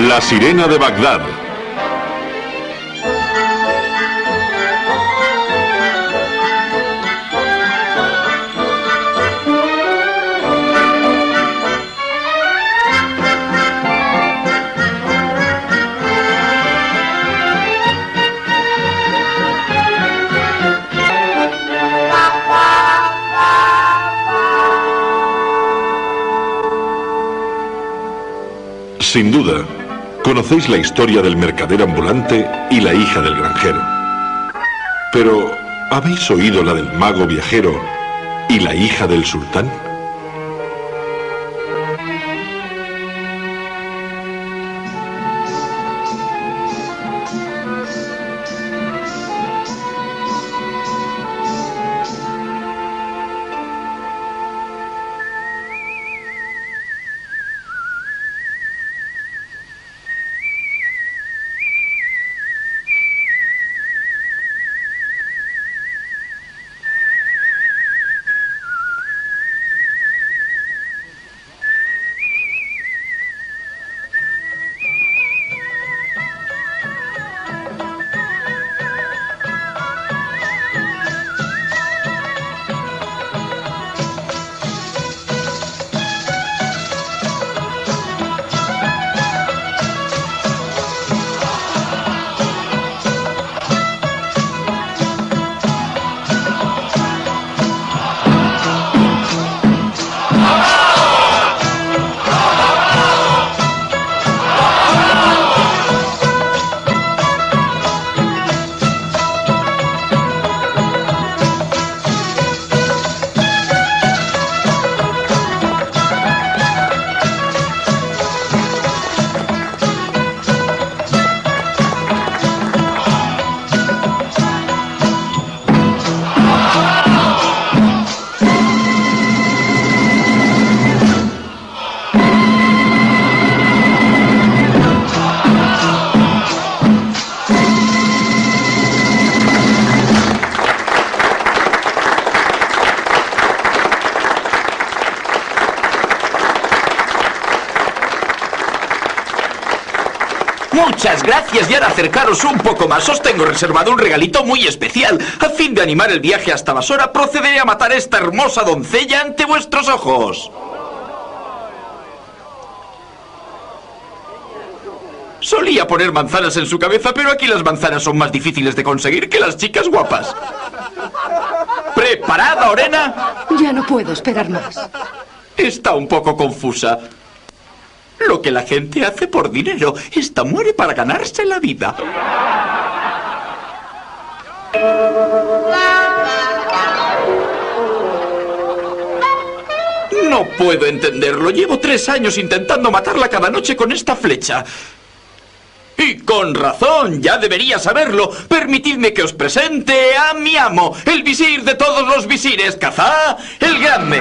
La sirena de Bagdad. Sin duda, conocéis la historia del mercader ambulante y la hija del granjero. Pero, ¿habéis oído la del mago viajero y la hija del sultán? Muchas gracias, y ahora acercaros un poco más. Os tengo reservado un regalito muy especial. A fin de animar el viaje hasta Basora, procederé a matar a esta hermosa doncella ante vuestros ojos. Solía poner manzanas en su cabeza, pero aquí las manzanas son más difíciles de conseguir que las chicas guapas. ¿Preparada, Orena? Ya no puedo esperar más. Está un poco confusa. Lo que la gente hace por dinero, esta muere para ganarse la vida. No puedo entenderlo. Llevo 3 años intentando matarla cada noche con esta flecha. Y con razón, ya debería saberlo. Permitidme que os presente a mi amo, el visir de todos los visires, Kazá el Grande.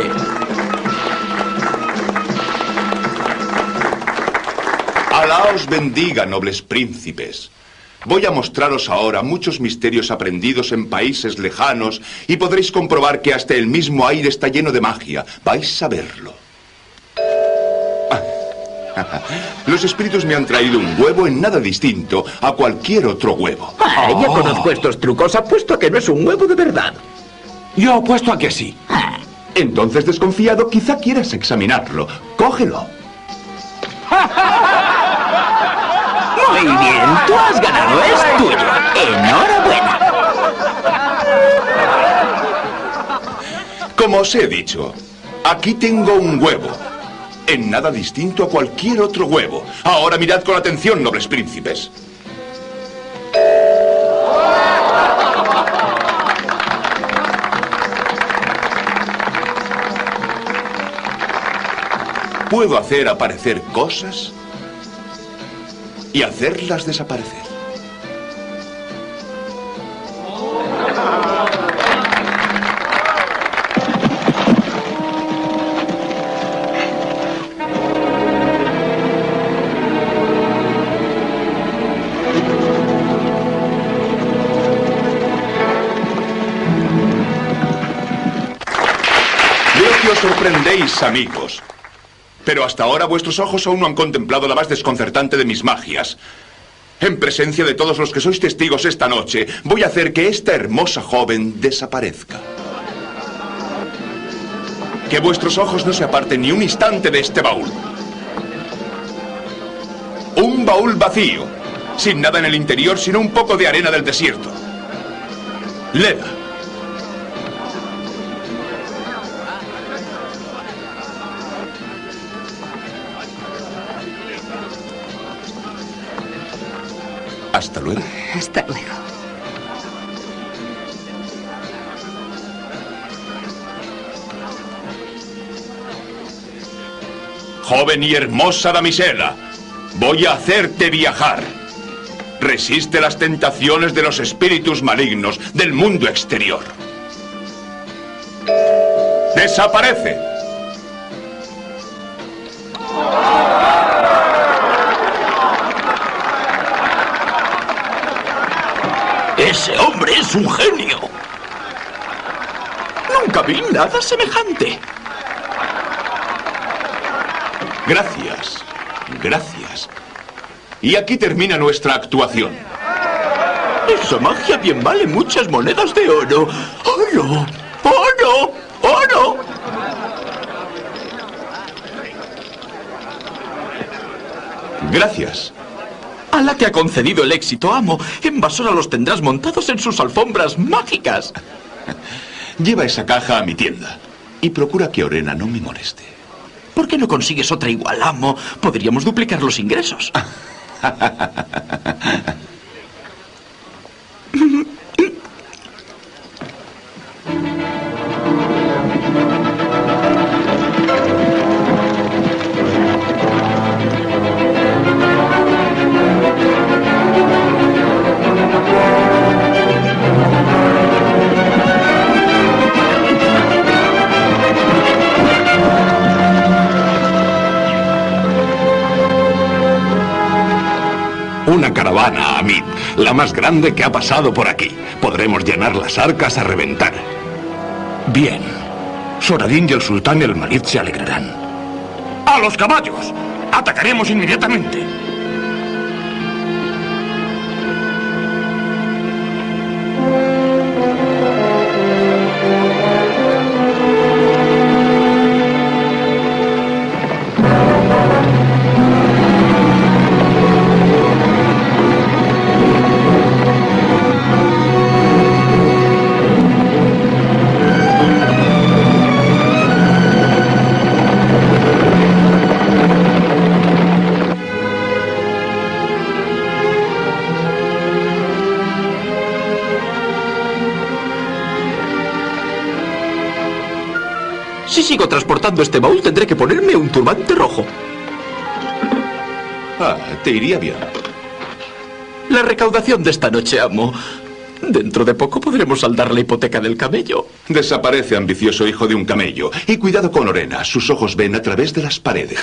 Alá os bendiga, nobles príncipes. Voy a mostraros ahora muchos misterios aprendidos en países lejanos y podréis comprobar que hasta el mismo aire está lleno de magia. Vais a verlo. Los espíritus me han traído un huevo en nada distinto a cualquier otro huevo. Ya conozco estos trucos. Apuesto a que no es un huevo de verdad. Yo apuesto a que sí. Entonces, desconfiado, quizá quieras examinarlo. Cógelo. Muy bien, tú has ganado, es tuyo. Enhorabuena. Como os he dicho, aquí tengo un huevo. En nada distinto a cualquier otro huevo. Ahora mirad con atención, nobles príncipes. Puedo hacer aparecer cosas y hacerlas desaparecer. Veo que os sorprendéis, amigos. Pero hasta ahora vuestros ojos aún no han contemplado la más desconcertante de mis magias. En presencia de todos los que sois testigos esta noche, voy a hacer que esta hermosa joven desaparezca. Que vuestros ojos no se aparten ni un instante de este baúl. Un baúl vacío, sin nada en el interior sino un poco de arena del desierto. Leda. Hasta luego. Hasta luego. Joven y hermosa damisela, voy a hacerte viajar. Resiste las tentaciones de los espíritus malignos del mundo exterior. ¡Desaparece! ¡Ese hombre es un genio! Nunca vi nada semejante. Gracias, gracias. Y aquí termina nuestra actuación. Esa magia bien vale muchas monedas de oro. ¡Oro! ¡Oro! ¡Oro! Gracias. Alá te ha concedido el éxito, amo. En Basora los tendrás montados en sus alfombras mágicas. Lleva esa caja a mi tienda y procura que Orena no me moleste. ¿Por qué no consigues otra igual, amo? Podríamos duplicar los ingresos. Una caravana, Hamid, la más grande que ha pasado por aquí. Podremos llenar las arcas a reventar. Bien. Soradín y el sultán el Malid se alegrarán. ¡A los caballos! ¡Atacaremos inmediatamente! Si sigo transportando este baúl, tendré que ponerme un turbante rojo. Ah, te iría bien. La recaudación de esta noche, amo. Dentro de poco podremos saldar la hipoteca del camello. Desaparece, ambicioso hijo de un camello. Y cuidado con Orena, sus ojos ven a través de las paredes.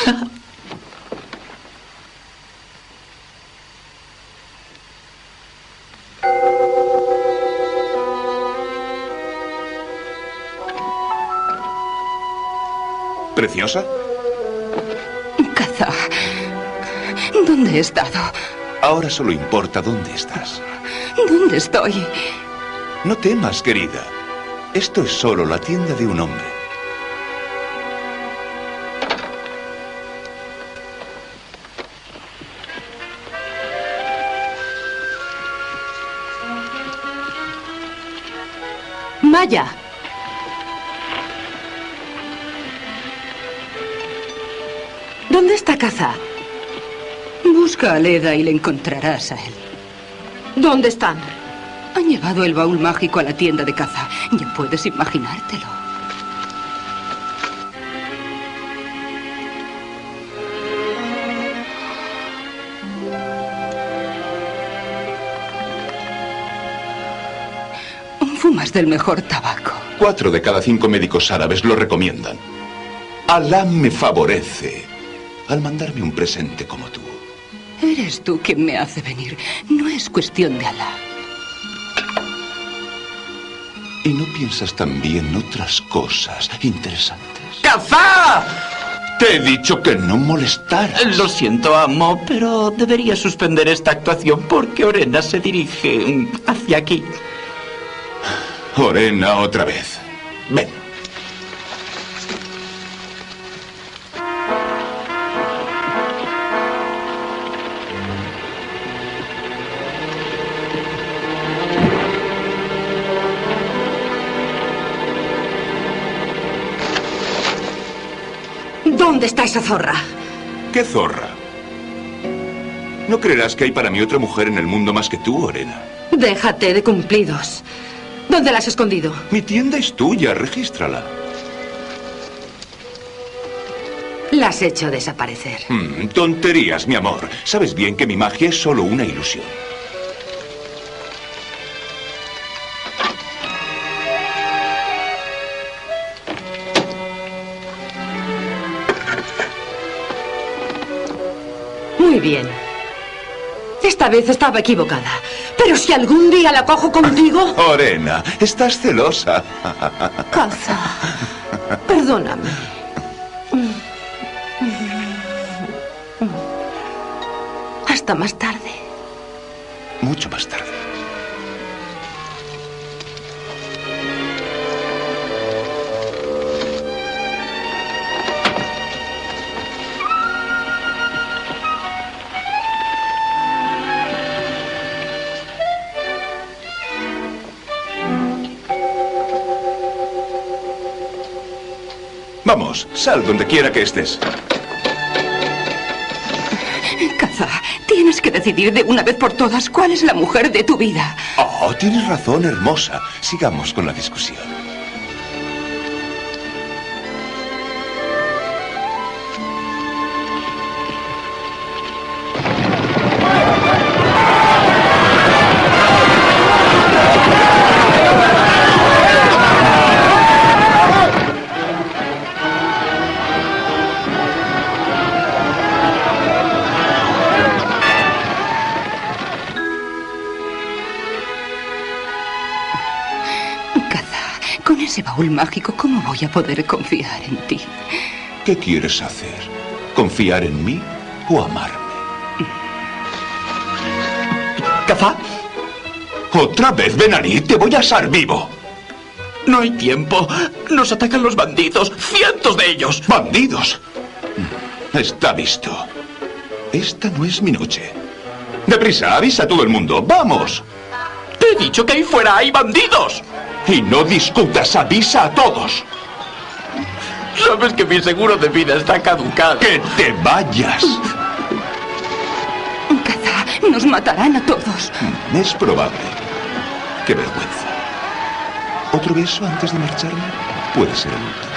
¿Preciosa? Caza. ¿Dónde he estado? Ahora solo importa dónde estás. ¿Dónde estoy? No temas, querida. Esto es solo la tienda de un hombre. Maya. ¿Dónde está Caza? Busca a Leda y le encontrarás a él. ¿Dónde están? Han llevado el baúl mágico a la tienda de Caza. Ya puedes imaginártelo. Fumas del mejor tabaco. 4 de cada 5 médicos árabes lo recomiendan. Alá me favorece al mandarme un presente como tú. Eres tú quien me hace venir. No es cuestión de Alá. ¿Y no piensas también otras cosas interesantes? ¡Cazá! Te he dicho que no molestaras. Lo siento, amo, pero debería suspender esta actuación porque Orena se dirige hacia aquí. Orena, otra vez. Ven. ¿Dónde está esa zorra? ¿Qué zorra? No creerás que hay para mí otra mujer en el mundo más que tú, Orena. Déjate de cumplidos. ¿Dónde la has escondido? Mi tienda es tuya, regístrala. La has hecho desaparecer. Tonterías, mi amor. Sabes bien que mi magia es solo una ilusión. Muy bien. Esta vez estaba equivocada. Pero si algún día la cojo contigo... Orena, estás celosa. Caza. Perdóname. Hasta más tarde. Mucho más tarde. Vamos, sal donde quiera que estés. Caza, tienes que decidir de una vez por todas cuál es la mujer de tu vida. Oh, tienes razón, hermosa. Sigamos con la discusión. Con ese baúl mágico, ¿cómo voy a poder confiar en ti? ¿Qué quieres hacer? ¿Confiar en mí o amarme? ¿Caza? ¿Otra vez, Benarí? Te voy a asar vivo. No hay tiempo. Nos atacan los bandidos. ¡Cientos de ellos! ¡Bandidos! Está visto. Esta no es mi noche. Deprisa, avisa a todo el mundo. ¡Vamos! Te he dicho que ahí fuera hay bandidos. Y no discutas, avisa a todos. Sabes que mi seguro de vida está caducado. ¡Que te vayas! Caza, nos matarán a todos. Es probable. ¡Qué vergüenza! ¿Otro beso antes de marcharme? Puede ser el último.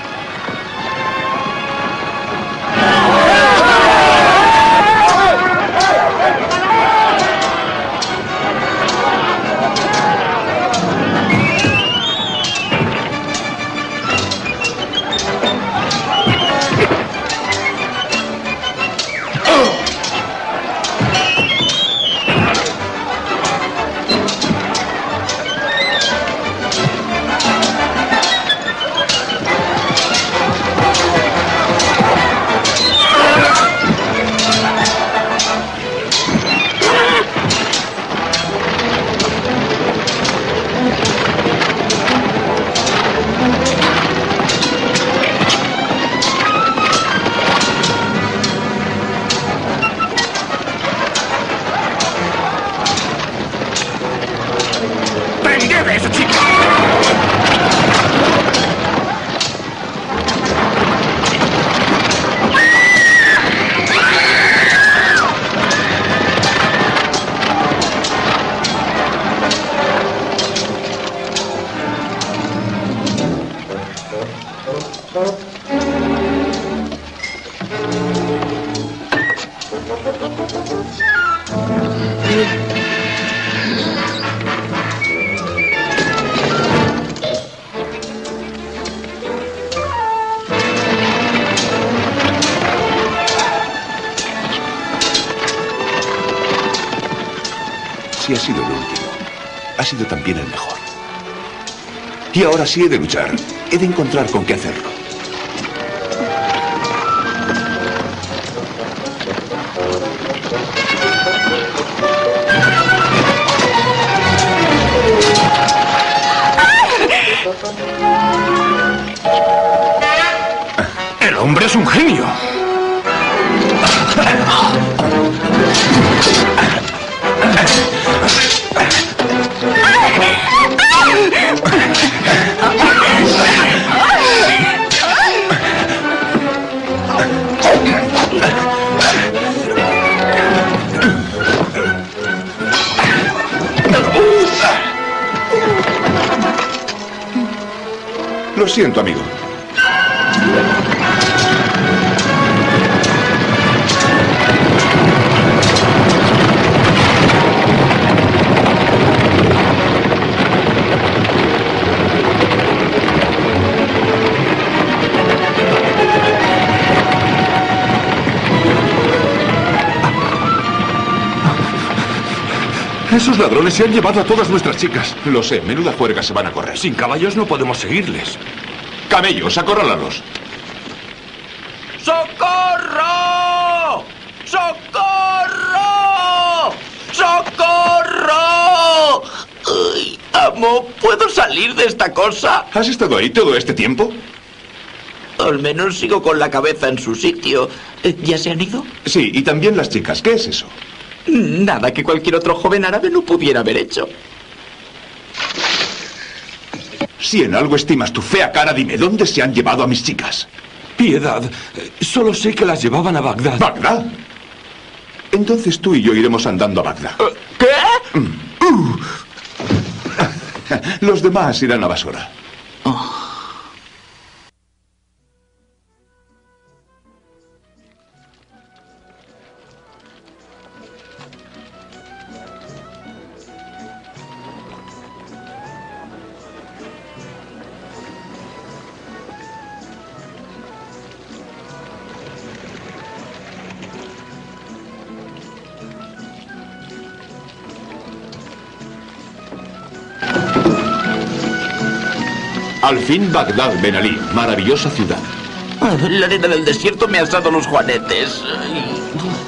Si ha sido el último, ha sido también el mejor. Y ahora sí he de luchar. He de encontrar con qué hacerlo. El hombre es un genio. Lo siento, amigo. Esos ladrones se han llevado a todas nuestras chicas. Lo sé, menuda juerga se van a correr. Sin caballos no podemos seguirles. Camellos, acorrálalos. ¡Socorro! ¡Socorro! ¡Socorro! Ay, amo, ¿puedo salir de esta cosa? ¿Has estado ahí todo este tiempo? Al menos sigo con la cabeza en su sitio. ¿Ya se han ido? Sí, y también las chicas. ¿Qué es eso? Nada que cualquier otro joven árabe no pudiera haber hecho. Si en algo estimas tu fea cara, dime, ¿dónde se han llevado a mis chicas? Piedad, solo sé que las llevaban a Bagdad. ¿Bagdad? Entonces tú y yo iremos andando a Bagdad. ¿Qué? Los demás irán a Basora. Al fin Bagdad, Ben Ali, maravillosa ciudad. La arena del desierto me ha asado los juanetes. Ay.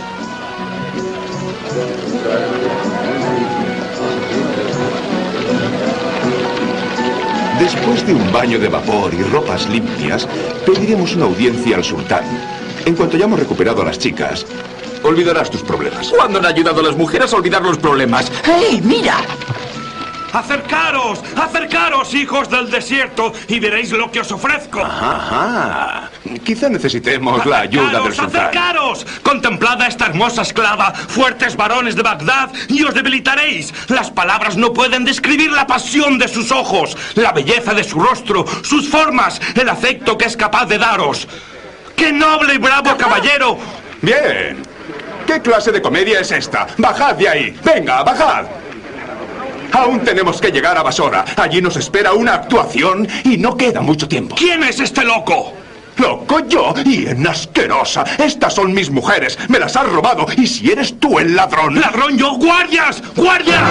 Después de un baño de vapor y ropas limpias, pediremos una audiencia al sultán. En cuanto hayamos recuperado a las chicas, olvidarás tus problemas. ¿Cuándo han ayudado a las mujeres a olvidar los problemas? ¡Hey, mira! ¡Acercaros! ¡Acercaros, hijos del desierto! Y veréis lo que os ofrezco. Ajá. Quizá necesitemos la ayuda del sultán. ¡Acercaros! Contemplad a esta hermosa esclava, fuertes varones de Bagdad, y os debilitaréis. Las palabras no pueden describir la pasión de sus ojos, la belleza de su rostro, sus formas, el afecto que es capaz de daros. ¡Qué noble y bravo caballero! Bien. ¿Qué clase de comedia es esta? ¡Bajad de ahí! ¡Venga, bajad! Aún tenemos que llegar a Basora. Allí nos espera una actuación y no queda mucho tiempo. ¿Quién es este loco? ¿Loco yo? ¡Bien asquerosa! Estas son mis mujeres. Me las has robado. ¿Y si eres tú el ladrón? ¡Ladrón yo! ¡Guardias! ¡Guardias!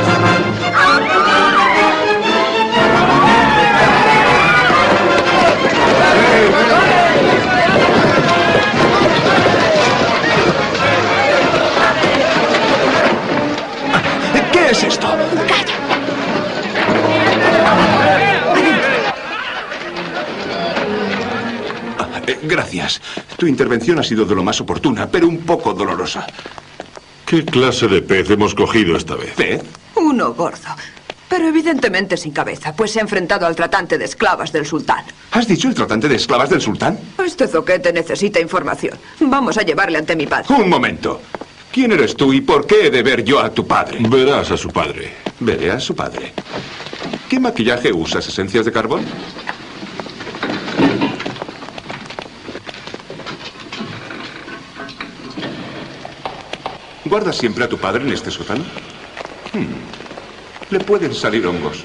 ¿Qué es esto? Gracias. Tu intervención ha sido de lo más oportuna, pero un poco dolorosa. ¿Qué clase de pez hemos cogido esta vez? ¿Pez? Uno gordo. Pero evidentemente sin cabeza, pues se ha enfrentado al tratante de esclavas del sultán. ¿Has dicho el tratante de esclavas del sultán? Este zoquete necesita información. Vamos a llevarle ante mi padre. Un momento. ¿Quién eres tú y por qué he de ver yo a tu padre? Verás a su padre. Veré a su padre. ¿Qué maquillaje usas? ¿Esencias de carbón? ¿Guardas siempre a tu padre en este sótano? Le pueden salir hongos.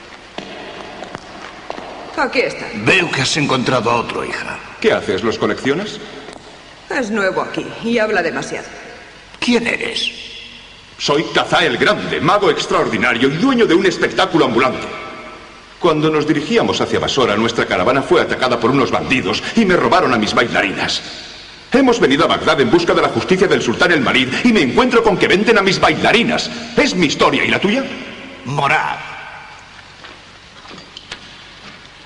Aquí está. Veo que has encontrado a otro, hija. ¿Qué haces? ¿Los coleccionas? Es nuevo aquí y habla demasiado. ¿Quién eres? Soy Kazá el Grande, mago extraordinario y dueño de un espectáculo ambulante. Cuando nos dirigíamos hacia Basora, nuestra caravana fue atacada por unos bandidos y me robaron a mis bailarinas. Hemos venido a Bagdad en busca de la justicia del sultán el Marid y me encuentro con que venden a mis bailarinas. ¿Es mi historia y la tuya? Morad.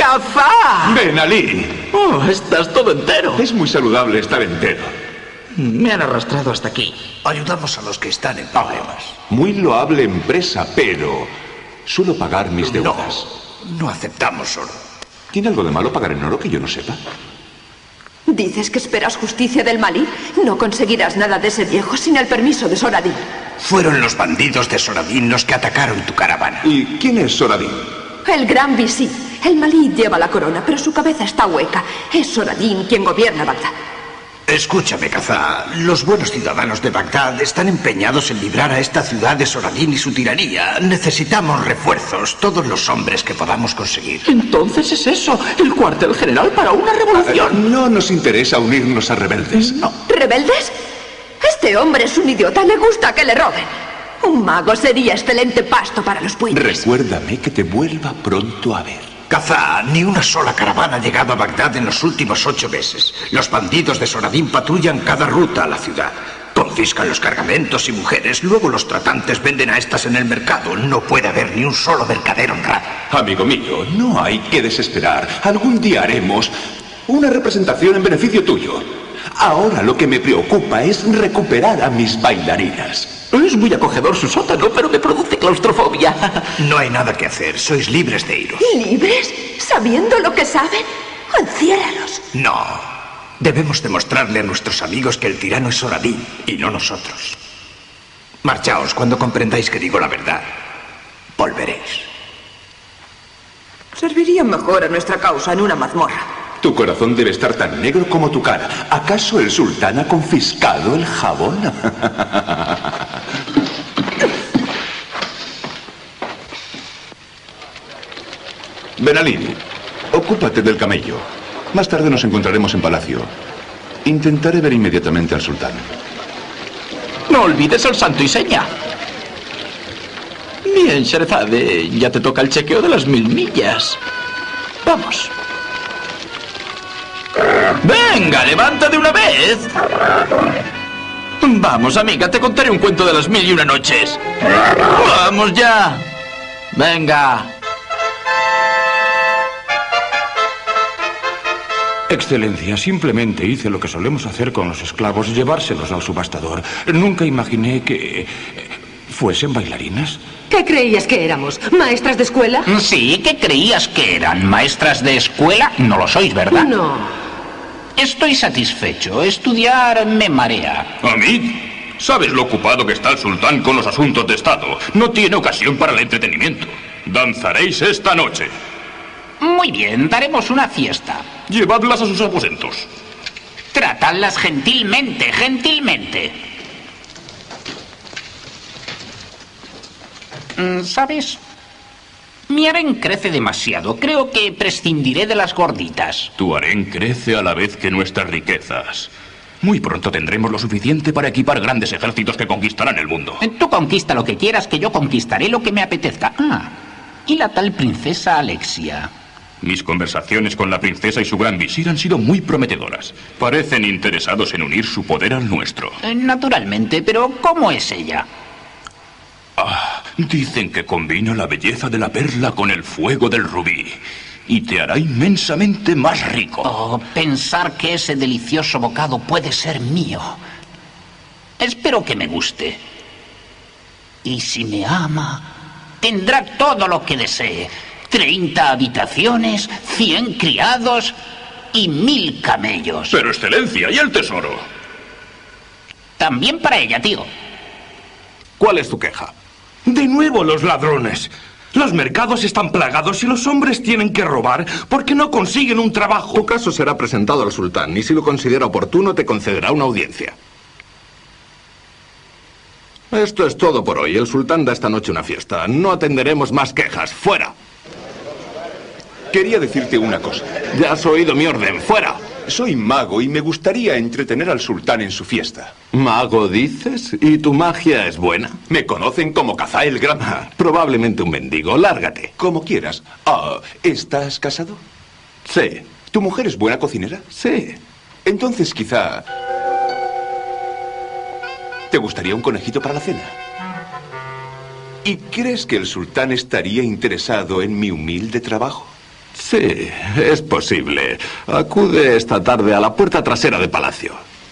¡Cazá! Ben Ali. Oh, estás todo entero. Es muy saludable estar entero. Me han arrastrado hasta aquí. Ayudamos a los que están en problemas. Muy loable empresa, pero suelo pagar mis deudas. No aceptamos oro. ¿Tiene algo de malo pagar en oro que yo no sepa? ¿Dices que esperas justicia del Malí? No conseguirás nada de ese viejo sin el permiso de Soradín. Fueron los bandidos de Soradín los que atacaron tu caravana. ¿Y quién es Soradín? El gran visir. El Malí lleva la corona, pero su cabeza está hueca. Es Soradín quien gobierna Bagdad. Escúchame, Cazá. Los buenos ciudadanos de Bagdad están empeñados en librar a esta ciudad de Soradín y su tiranía. Necesitamos refuerzos, todos los hombres que podamos conseguir. Entonces es eso, el cuartel general para una revolución. No nos interesa unirnos a rebeldes. No. ¿Rebeldes? Este hombre es un idiota, le gusta que le roben. Un mago sería excelente pasto para los buitres. Recuérdame que te vuelva pronto a ver. Cazá, ni una sola caravana ha llegado a Bagdad en los últimos 8 meses. Los bandidos de Soradín patrullan cada ruta a la ciudad. Confiscan los cargamentos y mujeres, luego los tratantes venden a estas en el mercado. No puede haber ni un solo mercader honrado. Amigo mío, no hay que desesperar. Algún día haremos una representación en beneficio tuyo. Ahora lo que me preocupa es recuperar a mis bailarinas. Es muy acogedor su sótano, pero me produce claustrofobia. No hay nada que hacer, sois libres de iros. ¿Libres? ¿Sabiendo lo que saben? Enciérralos. No. Debemos demostrarle a nuestros amigos que el tirano es Soradín y no nosotros. Marchaos cuando comprendáis que digo la verdad. Volveréis. Serviría mejor a nuestra causa en una mazmorra. Tu corazón debe estar tan negro como tu cara. ¿Acaso el sultán ha confiscado el jabón? Ben Ali, ocúpate del camello. Más tarde nos encontraremos en palacio. Intentaré ver inmediatamente al sultán. No olvides el santo y seña. Bien, Sherazade, ya te toca el chequeo de las 1000 millas. Vamos. ¡Venga, levanta de una vez! Vamos, amiga, te contaré un cuento de las 1001 noches. ¡Vamos ya! ¡Venga! Excelencia, simplemente hice lo que solemos hacer con los esclavos, llevárselos al subastador. Nunca imaginé que fuesen bailarinas. ¿Qué creías que éramos? ¿Maestras de escuela? Sí, ¿qué creías que eran? ¿Maestras de escuela? No lo sois, ¿verdad? No. Estoy satisfecho. Estudiar me marea. Hamid, ¿sabes lo ocupado que está el sultán con los asuntos de Estado? No tiene ocasión para el entretenimiento. Danzaréis esta noche. Muy bien, daremos una fiesta. Llevadlas a sus aposentos. Tratadlas gentilmente, gentilmente. ¿Sabes? Mi harén crece demasiado. Creo que prescindiré de las gorditas. Tu harén crece a la vez que nuestras riquezas. Muy pronto tendremos lo suficiente para equipar grandes ejércitos que conquistarán el mundo. Tú conquista lo que quieras, que yo conquistaré lo que me apetezca. Ah, y la tal princesa Alexia. Mis conversaciones con la princesa y su gran visir han sido muy prometedoras. Parecen interesados en unir su poder al nuestro. Naturalmente, pero ¿cómo es ella? Dicen que combina la belleza de la perla con el fuego del rubí. Y te hará inmensamente más rico. Oh, pensar que ese delicioso bocado puede ser mío. Espero que me guste. Y si me ama, tendrá todo lo que desee. 30 habitaciones, 100 criados y 1000 camellos. Pero, excelencia, ¿y el tesoro? También para ella, tío. ¿Cuál es tu queja? De nuevo los ladrones. Los mercados están plagados y los hombres tienen que robar porque no consiguen un trabajo. Tu caso será presentado al sultán y si lo considera oportuno te concederá una audiencia. Esto es todo por hoy. El sultán da esta noche una fiesta. No atenderemos más quejas. ¡Fuera! Quería decirte una cosa. Ya has oído mi orden. ¡Fuera! Soy mago y me gustaría entretener al sultán en su fiesta. ¿Mago dices? ¿Y tu magia es buena? Me conocen como Cazá el Gran. Probablemente un mendigo. Lárgate. Como quieras. ¿Estás casado? Sí. ¿Tu mujer es buena cocinera? Sí. Entonces quizá... ¿te gustaría un conejito para la cena? ¿Y crees que el sultán estaría interesado en mi humilde trabajo? Sí, es posible. Acude esta tarde a la puerta trasera de palacio.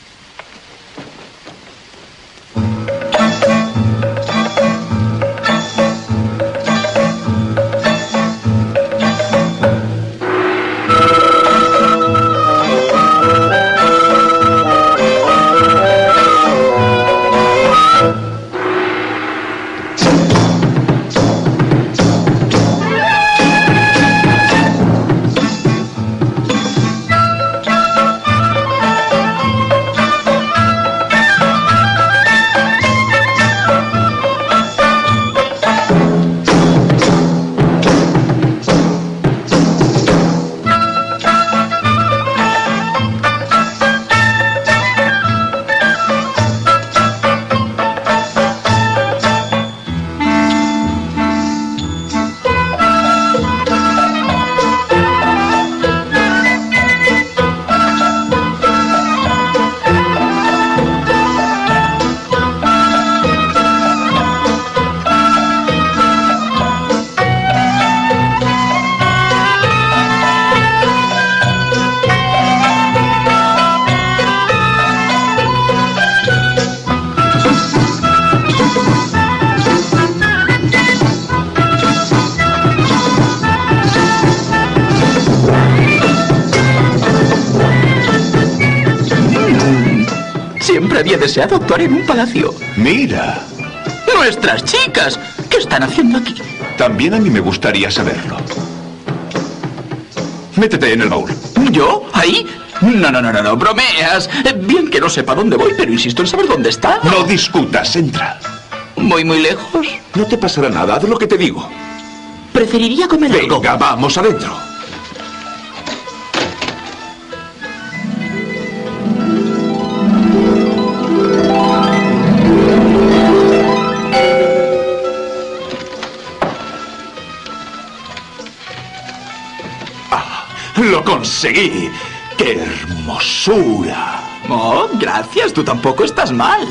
Siempre había deseado actuar en un palacio. Mira. ¡Nuestras chicas! ¿Qué están haciendo aquí? También a mí me gustaría saberlo. Métete en el baúl. ¿Yo? ¿Ahí? No, bromeas. Bien que no sepa dónde voy, pero insisto en saber dónde está. No discutas, entra. ¿Voy muy lejos? No te pasará nada, haz lo que te digo. Preferiría comer algo. Venga, vamos adentro. ¡Lo conseguí! ¡Qué hermosura! Oh, gracias, tú tampoco estás mal.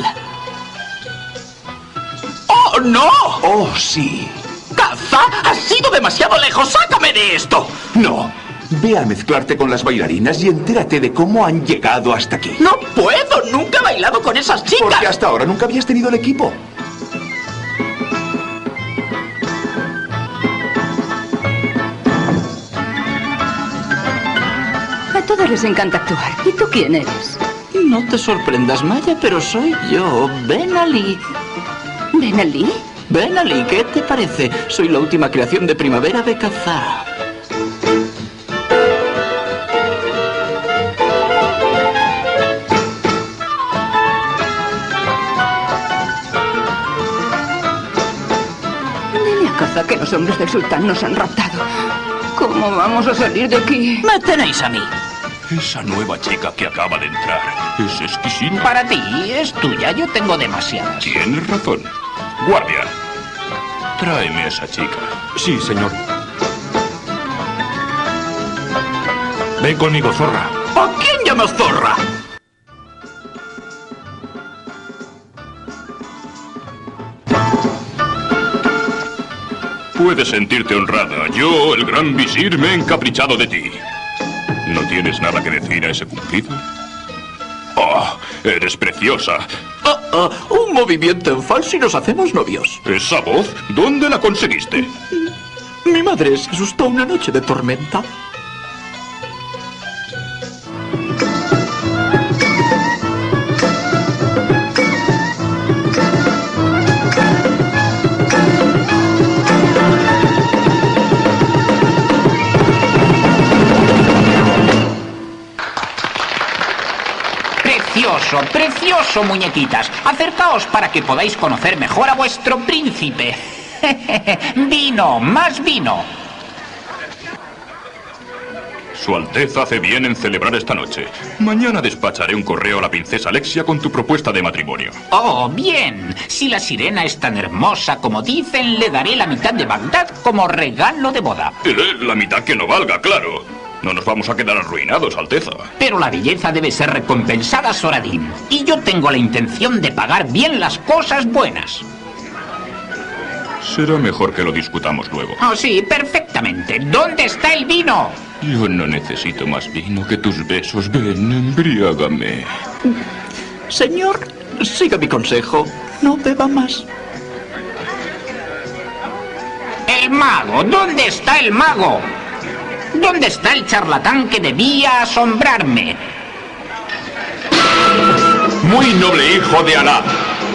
¡Oh, no! ¡Oh, sí! ¡Caza! ¡Has sido demasiado lejos! ¡Sácame de esto! No. Ve a mezclarte con las bailarinas y entérate de cómo han llegado hasta aquí. ¡No puedo! ¡Nunca he bailado con esas chicas! Porque hasta ahora nunca habías tenido el equipo. A todos les encanta actuar. ¿Y tú quién eres? No te sorprendas, Maya, pero soy yo, Ben Ali. ¿Ben Ali? Ben Ali, ¿qué te parece? Soy la última creación de primavera de Caza. Dile a Caza que los hombres del sultán nos han raptado. ¿Cómo vamos a salir de aquí? Me tenéis a mí. Esa nueva chica que acaba de entrar es exquisita. Para ti, es tuya. Yo tengo demasiadas. Tienes razón. Guardia, tráeme a esa chica. Sí, señor. Ven conmigo, zorra. ¿A quién llamas zorra? Puedes sentirte honrada. Yo, el gran visir, me he encaprichado de ti. ¿No tienes nada que decir a ese cumplido? ¡Oh! Eres preciosa. Un movimiento en falso y nos hacemos novios. ¿Esa voz? ¿Dónde la conseguiste? Mi madre se asustó una noche de tormenta. Precioso, precioso, muñequitas. Acercaos para que podáis conocer mejor a vuestro príncipe. Vino, más vino. Su Alteza hace bien en celebrar esta noche. Mañana despacharé un correo a la princesa Alexia con tu propuesta de matrimonio. Oh, bien. Si la sirena es tan hermosa como dicen, le daré la mitad de Bagdad como regalo de boda. La mitad que no valga, claro. No nos vamos a quedar arruinados, Alteza. Pero la belleza debe ser recompensada, Soradín. Y yo tengo la intención de pagar bien las cosas buenas. Será mejor que lo discutamos luego. Oh, sí, perfectamente. ¿Dónde está el vino? Yo no necesito más vino que tus besos. Ven, embriágame. Señor, siga mi consejo. No beba más. El mago. ¿Dónde está el mago? ¿Dónde está el charlatán que debía asombrarme? Muy noble hijo de Alá.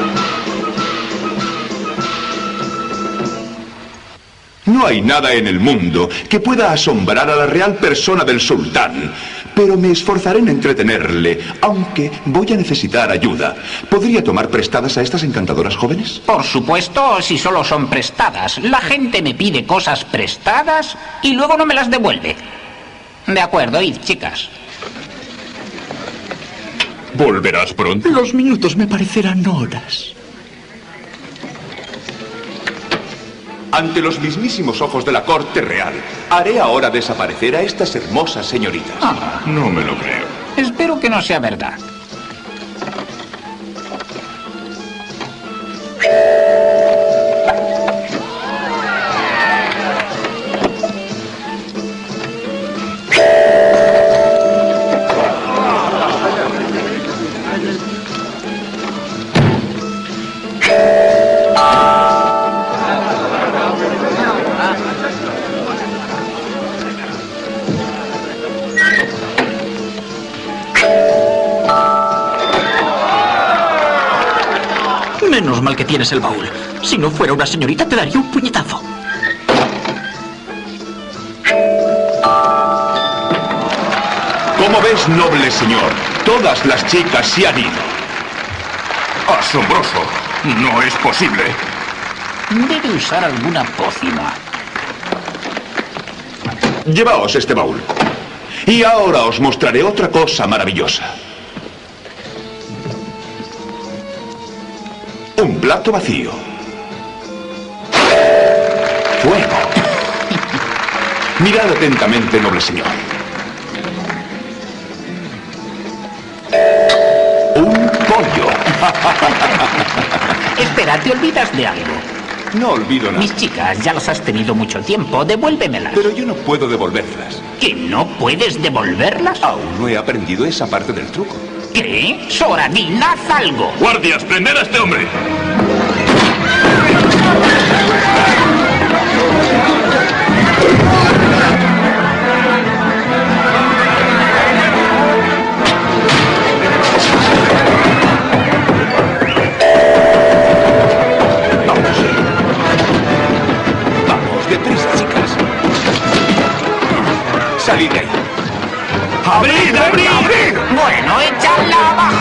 No hay nada en el mundo que pueda asombrar a la real persona del sultán, pero me esforzaré en entretenerle, aunque voy a necesitar ayuda. ¿Podría tomar prestadas a estas encantadoras jóvenes? Por supuesto, si solo son prestadas. La gente me pide cosas prestadas y luego no me las devuelve. De acuerdo, id, chicas. ¿Volverás pronto? Los minutos me parecerán horas. Ante los mismísimos ojos de la corte real, haré ahora desaparecer a estas hermosas señoritas. No me lo creo. Espero que no sea verdad. Menos mal que tienes el baúl. Si no fuera una señorita, te daría un puñetazo. Como ves, noble señor, todas las chicas se han ido. ¡Asombroso! No es posible. Debe usar alguna pócima. Llevaos este baúl. Y ahora os mostraré otra cosa maravillosa. Un plato vacío. Fuego. Mirad atentamente, noble señor. Un pollo. Espera, te olvidas de algo. No olvido nada. Mis chicas, ya las has tenido mucho tiempo. Devuélvemelas. Pero yo no puedo devolverlas. ¿Que no puedes devolverlas? Aún no he aprendido esa parte del truco. ¿Qué? Soradin, haz algo. ¡Guardias, prended a este hombre! Vamos, deprisa, chicas. Salid de ahí. ¡Abrid, abrid, abrid! Bueno, echadla abajo.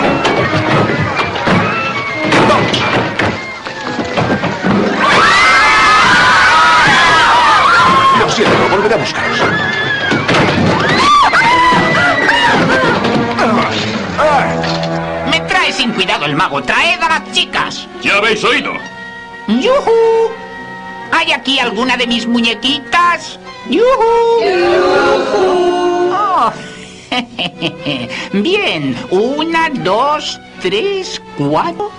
Lo siento, volveré a buscaros. Me trae sin cuidado el mago. Traed a las chicas. ¿Ya habéis oído? ¡Yujú! ¿Hay aquí alguna de mis muñequitas? ¡Yujú! Oh. Bien, 1, 2, 3, 4.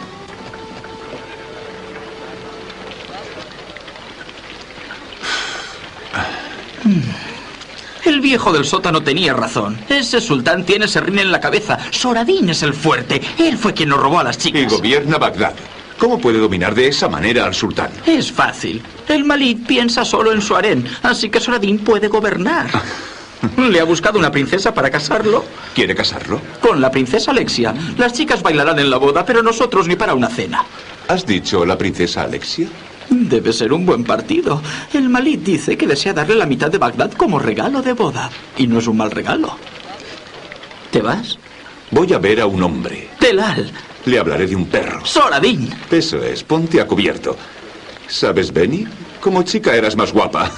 El viejo del sótano tenía razón. Ese sultán tiene serrín en la cabeza. Soradin es el fuerte. Él fue quien nos robó a las chicas. Y gobierna Bagdad. ¿Cómo puede dominar de esa manera al sultán? Es fácil. El Malid piensa solo en su harén, así que Soradin puede gobernar. Le ha buscado una princesa para casarlo. ¿Quiere casarlo? Con la princesa Alexia. Las chicas bailarán en la boda, pero nosotros ni para una cena. ¿Has dicho la princesa Alexia? Debe ser un buen partido. El Malid dice que desea darle la mitad de Bagdad como regalo de boda. Y no es un mal regalo. ¿Te vas? Voy a ver a un hombre. Telal. Le hablaré de un perro. Soradin. Eso es, ponte a cubierto. ¿Sabes, Benny? Como chica eras más guapa.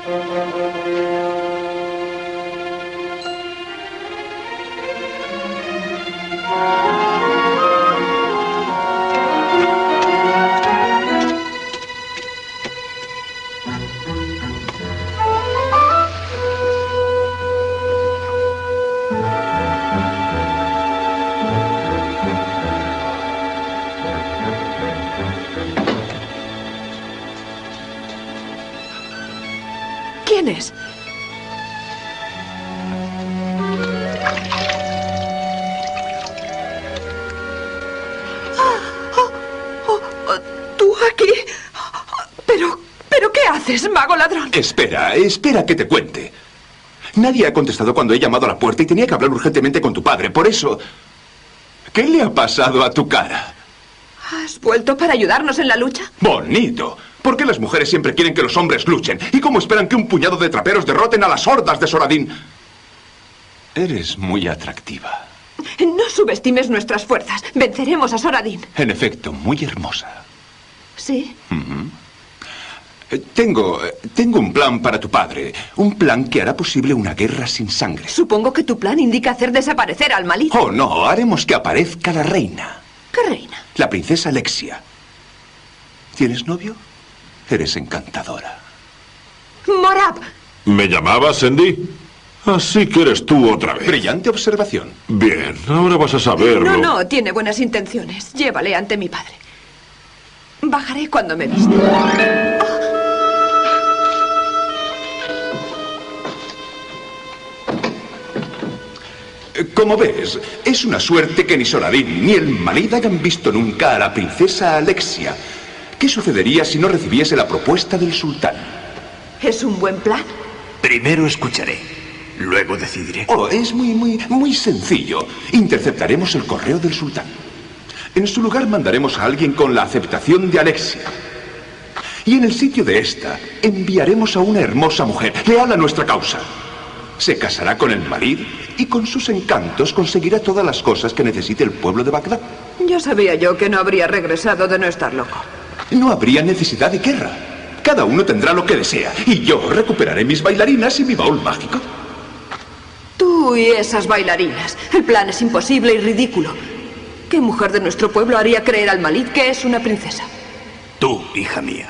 ¿Quién es? ¿Tú aquí? ¿Pero qué haces, mago ladrón? Espera que te cuente. Nadie ha contestado cuando he llamado a la puerta y tenía que hablar urgentemente con tu padre. Por eso... ¿Qué le ha pasado a tu cara? ¿Has vuelto para ayudarnos en la lucha? Bonito. ¿Por qué las mujeres siempre quieren que los hombres luchen? ¿Y cómo esperan que un puñado de traperos derroten a las hordas de Soradín? Eres muy atractiva. No subestimes nuestras fuerzas. Venceremos a Soradín. En efecto, muy hermosa. ¿Sí? Tengo un plan para tu padre. Un plan que hará posible una guerra sin sangre. Supongo que tu plan indica hacer desaparecer al Malid. Oh, no. Haremos que aparezca la reina. ¿Qué reina? La princesa Alexia. ¿Tienes novio? Eres encantadora. ¡Morab! ¿Me llamabas, Sandy? Así que eres tú otra vez. Brillante observación. Bien, ahora vas a saberlo. No, tiene buenas intenciones. Llévale ante mi padre. Bajaré cuando me viste. Como ves, es una suerte que ni Soradín ni el Malid hayan visto nunca a la princesa Alexia. ¿Qué sucedería si no recibiese la propuesta del sultán? ¿Es un buen plan? Primero escucharé, luego decidiré. Oh, es muy sencillo. Interceptaremos el correo del sultán. En su lugar mandaremos a alguien con la aceptación de Alexia. Y en el sitio de esta, enviaremos a una hermosa mujer, leal a nuestra causa. Se casará con el Malid y con sus encantos conseguirá todas las cosas que necesite el pueblo de Bagdad. Ya sabía yo que no habría regresado de no estar loco. No habría necesidad de guerra. Cada uno tendrá lo que desea. Y yo recuperaré mis bailarinas y mi baúl mágico. Tú y esas bailarinas. El plan es imposible y ridículo. ¿Qué mujer de nuestro pueblo haría creer al Malid que es una princesa? Tú, hija mía.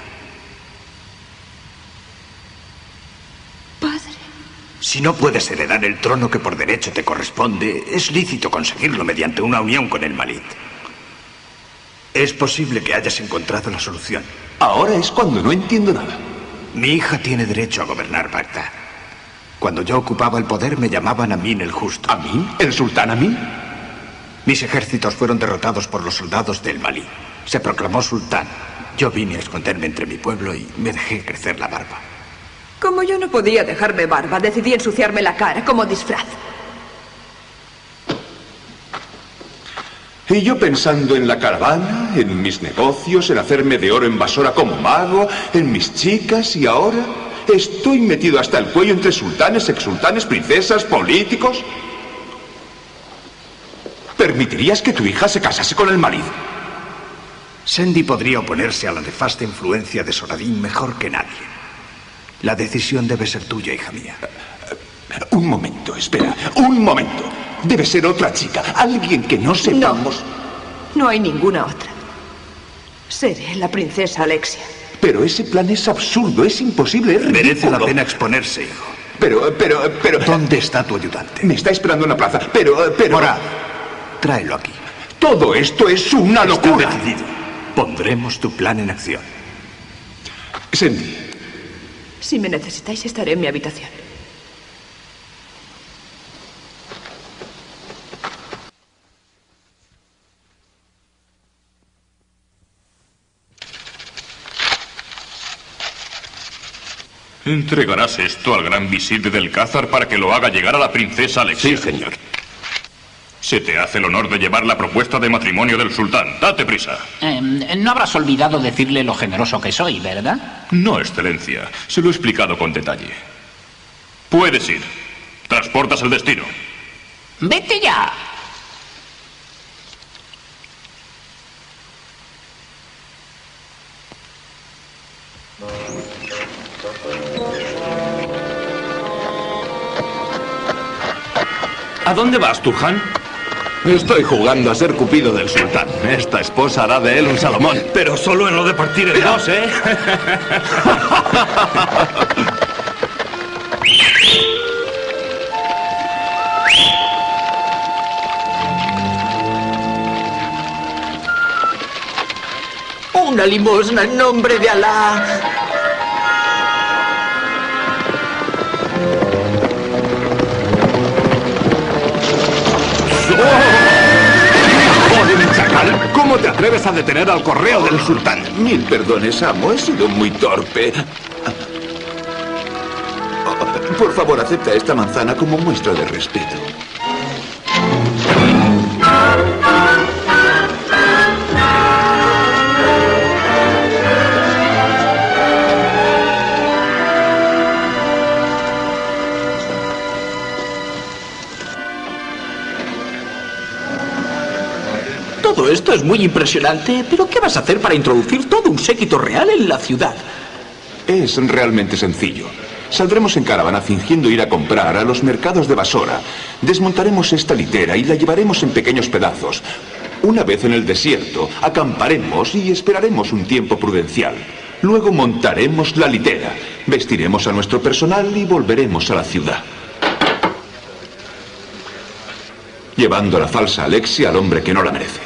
Padre. Si no puedes heredar el trono que por derecho te corresponde, es lícito conseguirlo mediante una unión con el Malid. Es posible que hayas encontrado la solución. Ahora es cuando no entiendo nada. Mi hija tiene derecho a gobernar Bagdad. Cuando yo ocupaba el poder me llamaban Amin el Justo. ¿Amin? ¿El sultán Amin? Mis ejércitos fueron derrotados por los soldados del Malí. Se proclamó sultán. Yo vine a esconderme entre mi pueblo y me dejé crecer la barba. Como yo no podía dejarme barba, decidí ensuciarme la cara como disfraz. Y yo pensando en la caravana, en mis negocios, en hacerme de oro en Basora como mago, en mis chicas, y ahora estoy metido hasta el cuello entre sultanes, exsultanes, princesas, políticos. ¿Permitirías que tu hija se casase con el Malid? Sandy podría oponerse a la nefasta influencia de Soradín mejor que nadie. La decisión debe ser tuya, hija mía. Un momento, espera, un momento. Debe ser otra chica, alguien que no sepamos. No hay ninguna otra. Seré la princesa Alexia. Pero ese plan es absurdo, es imposible, es ridículo. Merece la pena exponerse, hijo. Pero... ¿Dónde está tu ayudante? Me está esperando en la plaza, pero... Morad, tráelo aquí. Todo esto es una locura. Está decidido. Pondremos tu plan en acción. Sandy. Si me necesitáis, estaré en mi habitación. ¿Entregarás esto al gran visir del Cázar para que lo haga llegar a la princesa Alexia? Sí, señor. Se te hace el honor de llevar la propuesta de matrimonio del sultán. Date prisa. No habrás olvidado decirle lo generoso que soy, ¿verdad? No, excelencia. Se lo he explicado con detalle. Puedes ir. Transportas el destino. ¡Vete ya! ¿A dónde vas, Turhan? Estoy jugando a ser Cupido del sultán. Esta esposa hará de él un Salomón. Pero solo en lo de partir en dos, ¿eh? Una limosna en nombre de Alá. ¡Joder, chacal! ¿Cómo te atreves a detener al correo del sultán? Mil perdones, amo. He sido muy torpe. Oh, por favor, acepta esta manzana como muestra de respeto. Todo esto es muy impresionante, pero ¿qué vas a hacer para introducir todo un séquito real en la ciudad? Es realmente sencillo. Saldremos en caravana fingiendo ir a comprar a los mercados de Basora. Desmontaremos esta litera y la llevaremos en pequeños pedazos. Una vez en el desierto, acamparemos y esperaremos un tiempo prudencial. Luego montaremos la litera, vestiremos a nuestro personal y volveremos a la ciudad. Llevando la falsa Alexia al hombre que no la merece.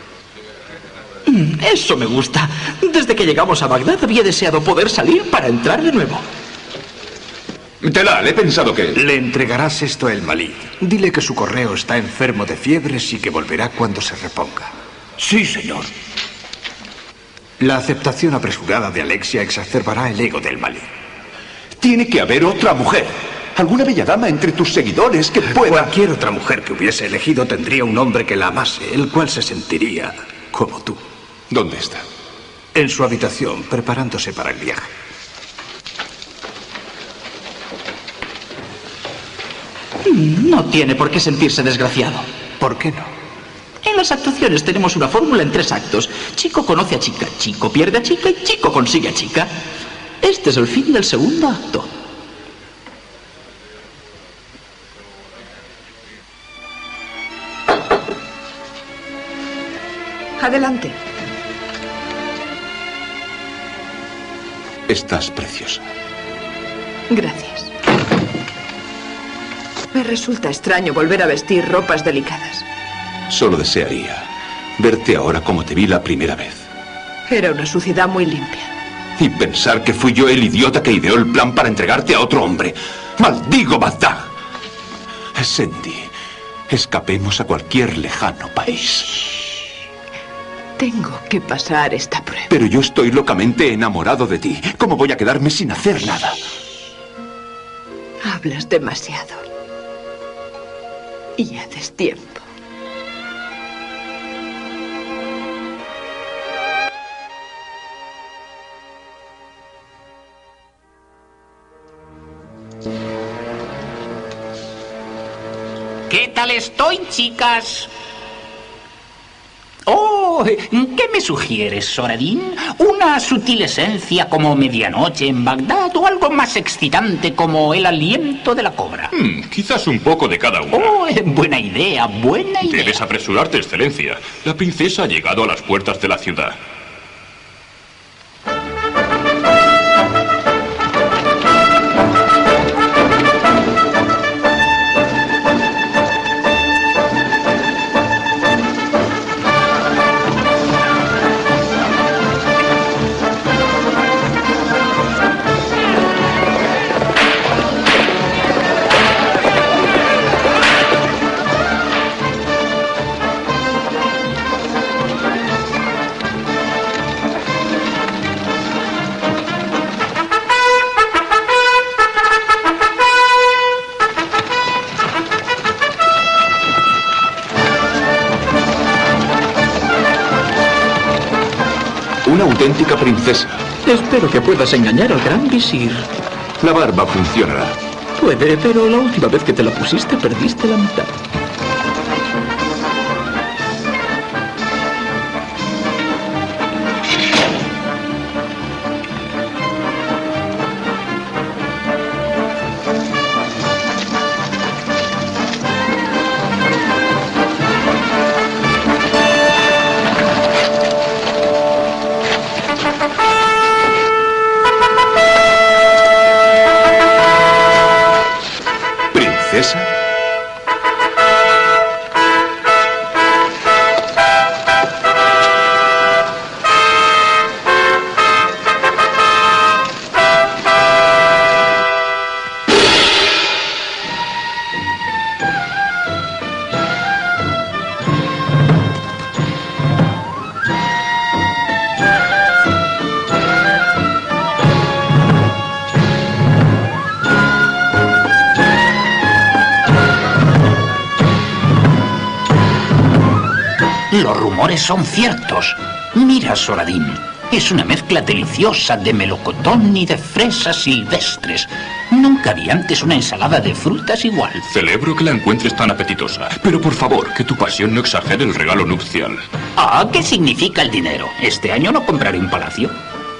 Eso me gusta. Desde que llegamos a Bagdad había deseado poder salir para entrar de nuevo. Telal, he pensado que... Le entregarás esto a El Malid. Dile que su correo está enfermo de fiebres y que volverá cuando se reponga. Sí, señor. La aceptación apresurada de Alexia exacerbará el ego del Malid. Tiene que haber otra mujer. Alguna bella dama entre tus seguidores que pueda... Cualquier otra mujer que hubiese elegido tendría un hombre que la amase, el cual se sentiría como tú. ¿Dónde está? En su habitación, preparándose para el viaje. No tiene por qué sentirse desgraciado. ¿Por qué no? En las actuaciones tenemos una fórmula en 3 actos. Chico conoce a chica, chico pierde a chica y chico consigue a chica. Este es el fin del segundo acto. Adelante. Estás preciosa. Gracias. Me resulta extraño volver a vestir ropas delicadas. Solo desearía verte ahora como te vi la primera vez. Era una suciedad muy limpia. Y pensar que fui yo el idiota que ideó el plan para entregarte a otro hombre. ¡Maldigo Bagdad! Sendi, escapemos a cualquier lejano país. Tengo que pasar esta prueba. Pero yo estoy locamente enamorado de ti. ¿Cómo voy a quedarme sin hacer nada? Hablas demasiado. Y a destiempo. ¿Qué tal estoy, chicas? Oh, ¿qué me sugieres, Soradín? ¿Una sutil esencia como medianoche en Bagdad o algo más excitante como el aliento de la cobra? Quizás un poco de cada una. Oh, buena idea, buena idea. Debes apresurarte, excelencia. La princesa ha llegado a las puertas de la ciudad. Una auténtica princesa. Espero que puedas engañar al gran visir. La barba funcionará. Puede, pero la última vez que te la pusiste perdiste la mitad. Los rumores son ciertos. Mira, Soradin. Es una mezcla deliciosa de melocotón y de fresas silvestres. Nunca vi antes una ensalada de frutas igual. Celebro que la encuentres tan apetitosa. Pero por favor, que tu pasión no exagere el regalo nupcial. Ah, ¿qué significa el dinero? Este año no compraré un palacio.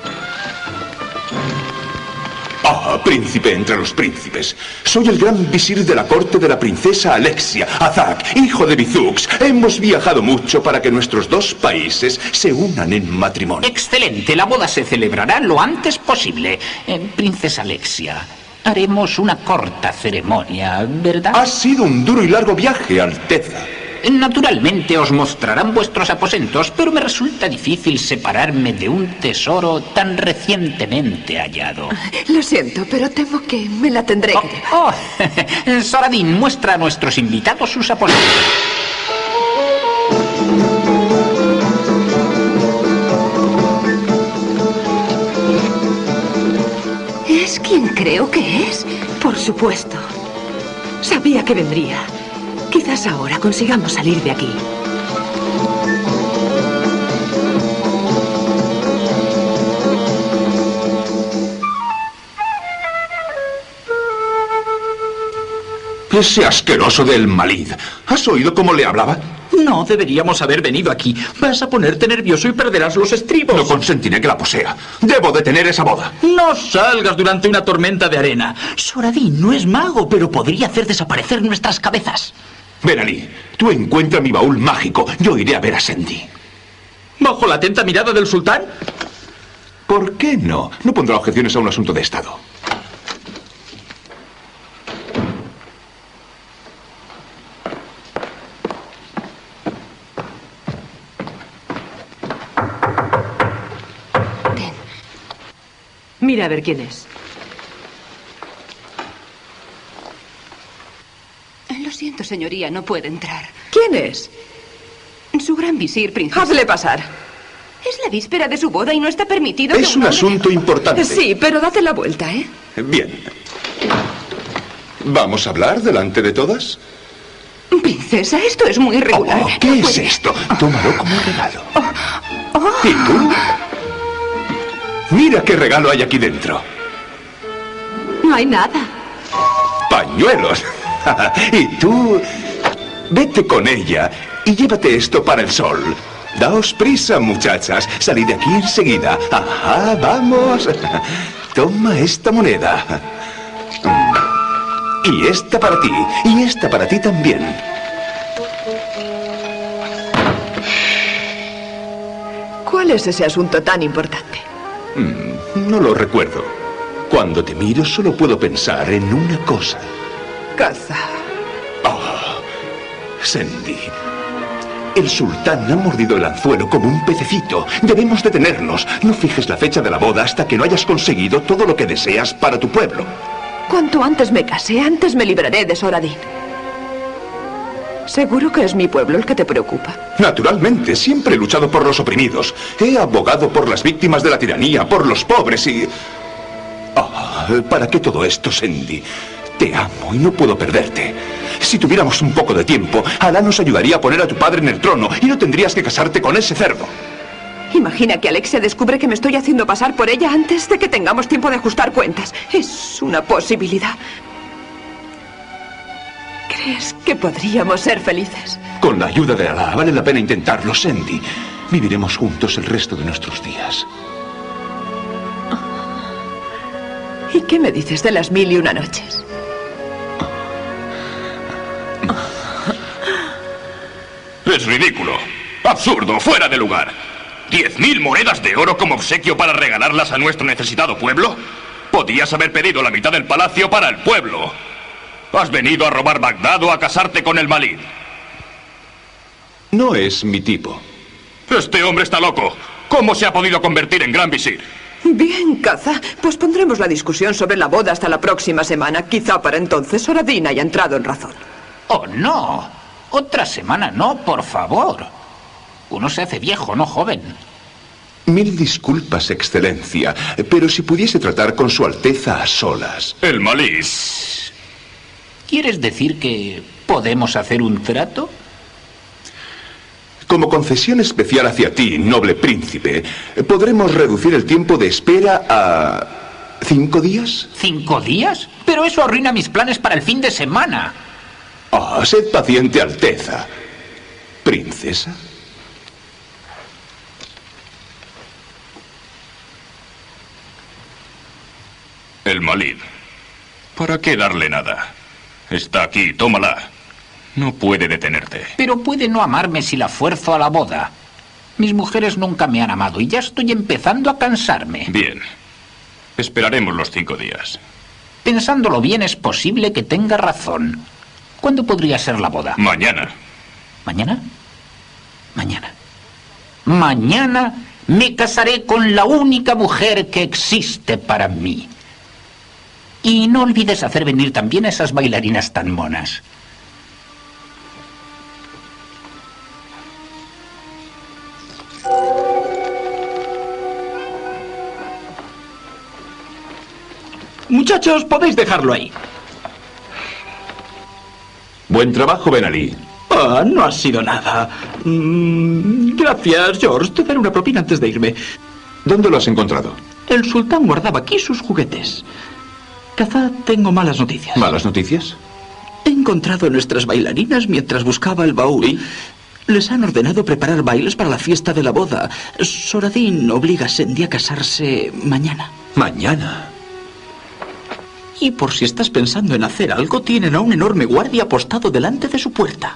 Ah, príncipe entre los príncipes. Soy el gran visir de la corte de la princesa Alexia, Azak, hijo de Bizux. Hemos viajado mucho para que nuestros dos países se unan en matrimonio. Excelente, la boda se celebrará lo antes posible. Princesa Alexia, haremos una corta ceremonia, ¿verdad? Ha sido un duro y largo viaje, Alteza. Naturalmente os mostrarán vuestros aposentos, pero me resulta difícil separarme de un tesoro tan recientemente hallado. Lo siento, pero temo que me la tendré que llevar. Soradin, muestra a nuestros invitados sus aposentos. ¿Es quien creo que es? Por supuesto. Sabía que vendría. Quizás ahora consigamos salir de aquí. Ese asqueroso del Malid. ¿Has oído cómo le hablaba? No deberíamos haber venido aquí. Vas a ponerte nervioso y perderás los estribos. No consentiré que la posea. Debo detener esa boda. No salgas durante una tormenta de arena. Soradin no es mago, pero podría hacer desaparecer nuestras cabezas. Ben Ali, tú encuentra mi baúl mágico. Yo iré a ver a Sendy. ¿Bajo la atenta mirada del sultán? ¿Por qué no? No pondrá objeciones a un asunto de Estado. Mira a ver quién es. Lo siento, señoría, no puede entrar. ¿Quién es? Su gran visir, princesa. Hazle pasar. Es la víspera de su boda y no está permitido Es un asunto importante. Sí, pero date la vuelta, ¿eh? Bien. ¿Vamos a hablar delante de todas? Princesa, esto es muy irregular. ¿Qué es esto? Tómalo como regalo. ¿Y tú? Mira qué regalo hay aquí dentro. No hay nada. Pañuelos. Y tú, vete con ella y llévate esto para el sol. Daos prisa, muchachas. Salid de aquí enseguida. Ajá, vamos. Toma esta moneda. Y esta para ti. Y esta para ti también. ¿Cuál es ese asunto tan importante? No lo recuerdo. Cuando te miro solo puedo pensar en una cosa. Caza. Oh, Sendy. El sultán ha mordido el anzuelo como un pececito. Debemos detenernos. No fijes la fecha de la boda hasta que no hayas conseguido todo lo que deseas para tu pueblo. Cuanto antes me case, antes me libraré de Soradin. ¿Seguro que es mi pueblo el que te preocupa? Naturalmente, siempre he luchado por los oprimidos. He abogado por las víctimas de la tiranía, por los pobres y... ¿para qué todo esto, Sendy? Te amo y no puedo perderte. Si tuviéramos un poco de tiempo, Alá nos ayudaría a poner a tu padre en el trono y no tendrías que casarte con ese cerdo. Imagina que Alexia descubre que me estoy haciendo pasar por ella antes de que tengamos tiempo de ajustar cuentas. Es una posibilidad. ¿Crees que podríamos ser felices? Con la ayuda de Alá, vale la pena intentarlo, Sendy. Viviremos juntos el resto de nuestros días. ¿Y qué me dices de las 1001 noches? Es ridículo. Absurdo, fuera de lugar. ¿10.000 monedas de oro como obsequio para regalarlas a nuestro necesitado pueblo? Podías haber pedido la mitad del palacio para el pueblo. ¿Has venido a robar Bagdad o a casarte con el Malid? No es mi tipo. Este hombre está loco. ¿Cómo se ha podido convertir en gran visir? Bien, Caza. Pues pondremos la discusión sobre la boda hasta la próxima semana. Quizá para entonces Soradin haya entrado en razón. ¡Oh, no! Otra semana no, por favor. Uno se hace viejo, no joven. Mil disculpas, Excelencia, pero si pudiese tratar con Su Alteza a solas. El Malid. ¿Quieres decir que podemos hacer un trato? Como concesión especial hacia ti, noble príncipe, podremos reducir el tiempo de espera a 5 días. ¿5 días? Pero eso arruina mis planes para el fin de semana. Ah, sed paciente, Alteza. ¿Princesa? El Malid. ¿Para qué darle nada? Está aquí, tómala. No puede detenerte. Pero puede no amarme si la fuerzo a la boda. Mis mujeres nunca me han amado y ya estoy empezando a cansarme. Bien. Esperaremos los 5 días. Pensándolo bien, es posible que tenga razón. ¿Cuándo podría ser la boda? Mañana. ¿Mañana? Mañana. Mañana me casaré con la única mujer que existe para mí. Y no olvides hacer venir también a esas bailarinas tan monas. Muchachos, podéis dejarlo ahí. Buen trabajo, Ben Ali. Ah, no ha sido nada. Gracias, George. Te daré una propina antes de irme. ¿Dónde lo has encontrado? El sultán guardaba aquí sus juguetes. Quizá tengo malas noticias. ¿Malas noticias? He encontrado a nuestras bailarinas mientras buscaba el baúl. ¿Y? Les han ordenado preparar bailes para la fiesta de la boda. Soradín obliga a Sendy a casarse mañana. ¿Mañana? Y por si estás pensando en hacer algo, tienen a un enorme guardia apostado delante de su puerta.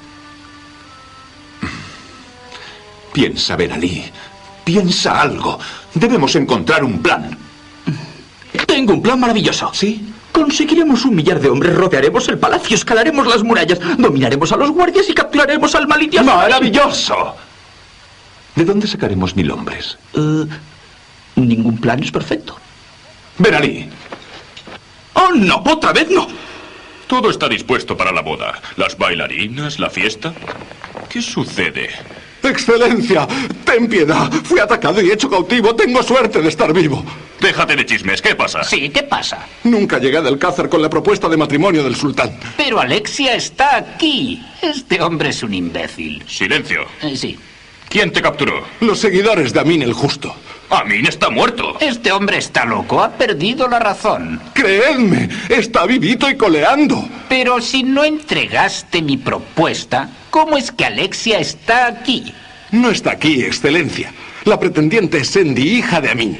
Piensa, Ben Ali. Piensa algo. Debemos encontrar un plan. Tengo un plan maravilloso. ¿Sí? Conseguiremos 1 millar de hombres, rodearemos el palacio, escalaremos las murallas, dominaremos a los guardias y capturaremos al Malid. ¡Maravilloso! ¿De dónde sacaremos 1000 hombres? Ningún plan es perfecto. Ben Ali. ¡Oh, no! ¡Otra vez no! Todo está dispuesto para la boda. Las bailarinas, la fiesta. ¿Qué sucede? ¡Excelencia! ¡Ten piedad! Fui atacado y hecho cautivo. Tengo suerte de estar vivo. Déjate de chismes. ¿Qué pasa? Sí, ¿qué pasa? Nunca llegué del Alcázar con la propuesta de matrimonio del sultán. Pero Alexia está aquí. Este hombre es un imbécil. Silencio. Sí. ¿Quién te capturó? Los seguidores de Amin el Justo. Amin está muerto. Este hombre está loco. Ha perdido la razón. Creedme, está vivito y coleando. Pero si no entregaste mi propuesta, ¿cómo es que Alexia está aquí? No está aquí, excelencia. La pretendiente es Sendy, hija de Amin.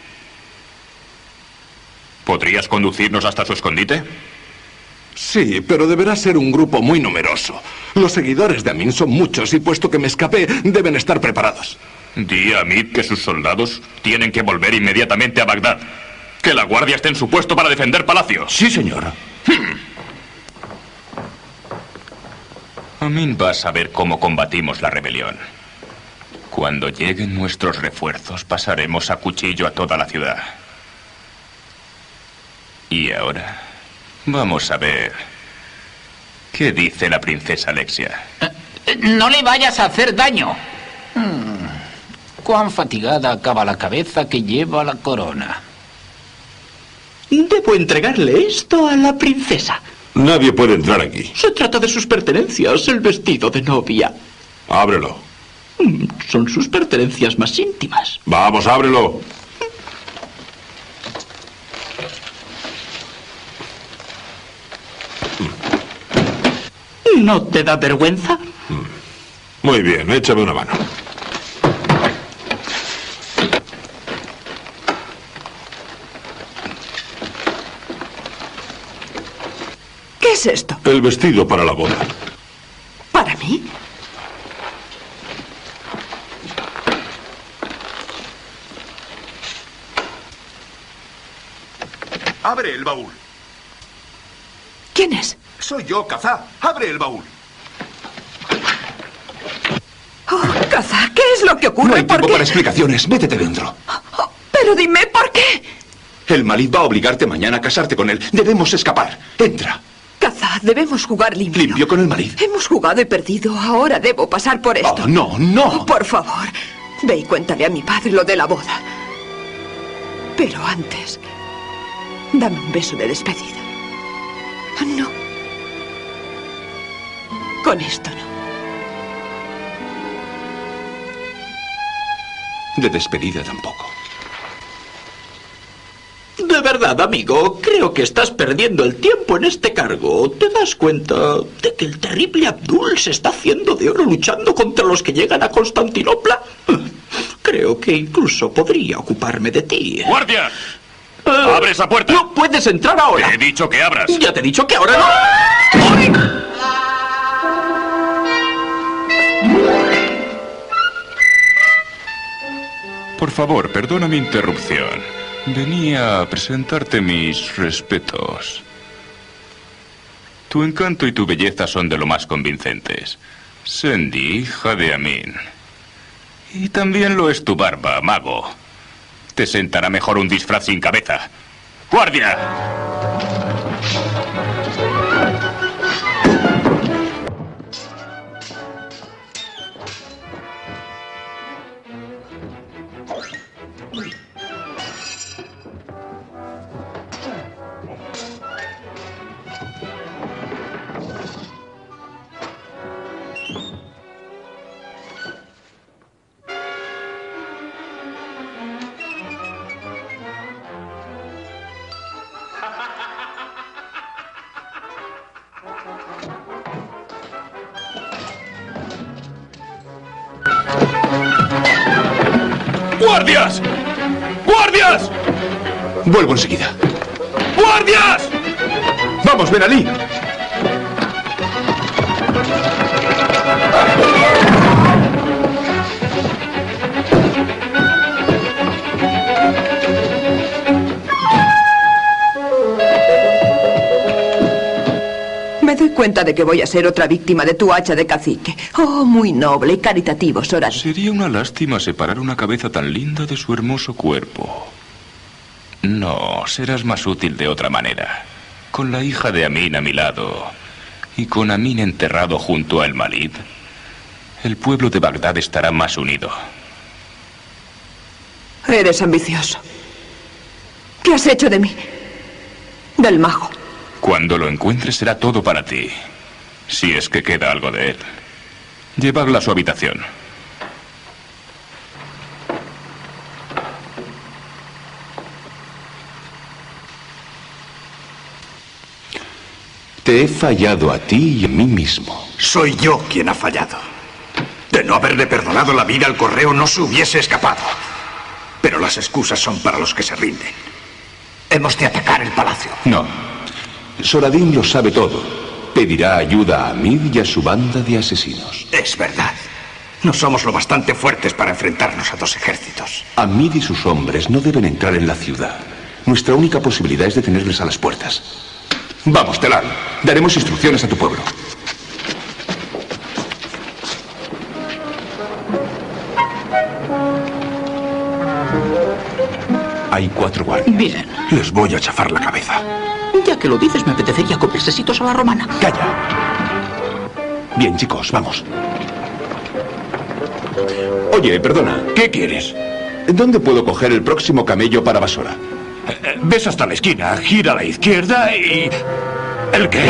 ¿Podrías conducirnos hasta su escondite? Sí, pero deberá ser un grupo muy numeroso. Los seguidores de Amin son muchos y puesto que me escapé, deben estar preparados. Di a Amid que sus soldados tienen que volver inmediatamente a Bagdad. Que la guardia esté en su puesto para defender Palacio. Sí, señor. Amin va a saber cómo combatimos la rebelión. Cuando lleguen nuestros refuerzos, pasaremos a cuchillo a toda la ciudad. Y ahora, vamos a ver qué dice la princesa Alexia. No le vayas a hacer daño. Cuán fatigada acaba la cabeza que lleva la corona. Debo entregarle esto a la princesa. Nadie puede entrar aquí. Se trata de sus pertenencias, el vestido de novia. Ábrelo. Son sus pertenencias más íntimas. Vamos, ábrelo. ¿No te da vergüenza? Muy bien, échame una mano. ¿Qué es esto? El vestido para la boda. ¿Para mí? Abre el baúl. ¿Quién es? Soy yo, Kazá. Abre el baúl. Oh, Kazá, ¿qué es lo que ocurre? No hay ¿Por tiempo qué? para explicaciones. Métete dentro. Oh, pero dime, ¿por qué? El Malid va a obligarte mañana a casarte con él. Debemos escapar. Entra. Kazá, debemos jugar limpio. ¿Limpio con el Malid? Hemos jugado y perdido. Ahora debo pasar por esto. Oh, no, no. Por favor, ve y cuéntale a mi padre lo de la boda. Pero antes, dame un beso de despedida. No. Con esto no. De despedida tampoco. De verdad, amigo, creo que estás perdiendo el tiempo en este cargo. ¿Te das cuenta de que el terrible Abdul se está haciendo de oro luchando contra los que llegan a Constantinopla? Creo que incluso podría ocuparme de ti. ¡Guardia! ¡Abre esa puerta! ¡No puedes entrar ahora! Te he dicho que abras. Ya te he dicho que ahora no. ¡Ay! Por favor, perdona mi interrupción. Venía a presentarte mis respetos. Tu encanto y tu belleza son de lo más convincentes. Sendi, hija de Amin. Y también lo es tu barba, mago. Te sentará mejor un disfraz sin cabeza. ¡Guardia! ¡Guardias! ¡Guardias! Vuelvo enseguida. ¡Guardias! ¡Vamos, Ben Ali! Me doy cuenta de que voy a ser otra víctima de tu hacha de cacique. Oh, muy noble y caritativo, Soradín. Sería una lástima separar una cabeza tan linda de su hermoso cuerpo. No, serás más útil de otra manera. Con la hija de Amin a mi lado y con Amin enterrado junto a El Malid, el pueblo de Bagdad estará más unido. Eres ambicioso. ¿Qué has hecho de mí? Del mago. Cuando lo encuentres será todo para ti. Si es que queda algo de él. Llevadla a su habitación. Te he fallado a ti y a mí mismo. Soy yo quien ha fallado. De no haberle perdonado la vida al correo no se hubiese escapado. Pero las excusas son para los que se rinden. Hemos de atacar el palacio. No. Soradín lo sabe todo. Pedirá ayuda a Amid y a su banda de asesinos. Es verdad. No somos lo bastante fuertes para enfrentarnos a dos ejércitos. Amid y sus hombres no deben entrar en la ciudad. Nuestra única posibilidad es detenerles a las puertas. Vamos, Telal. Daremos instrucciones a tu pueblo. Hay 4 guardias. Bien. Les voy a chafar la cabeza. Ya que lo dices, me apetecería comer sesitos a la romana. ¡Calla! Bien, chicos, vamos. Oye, perdona. ¿Qué quieres? ¿Dónde puedo coger el próximo camello para Basora? Ves hasta la esquina, gira a la izquierda y... ¿El qué?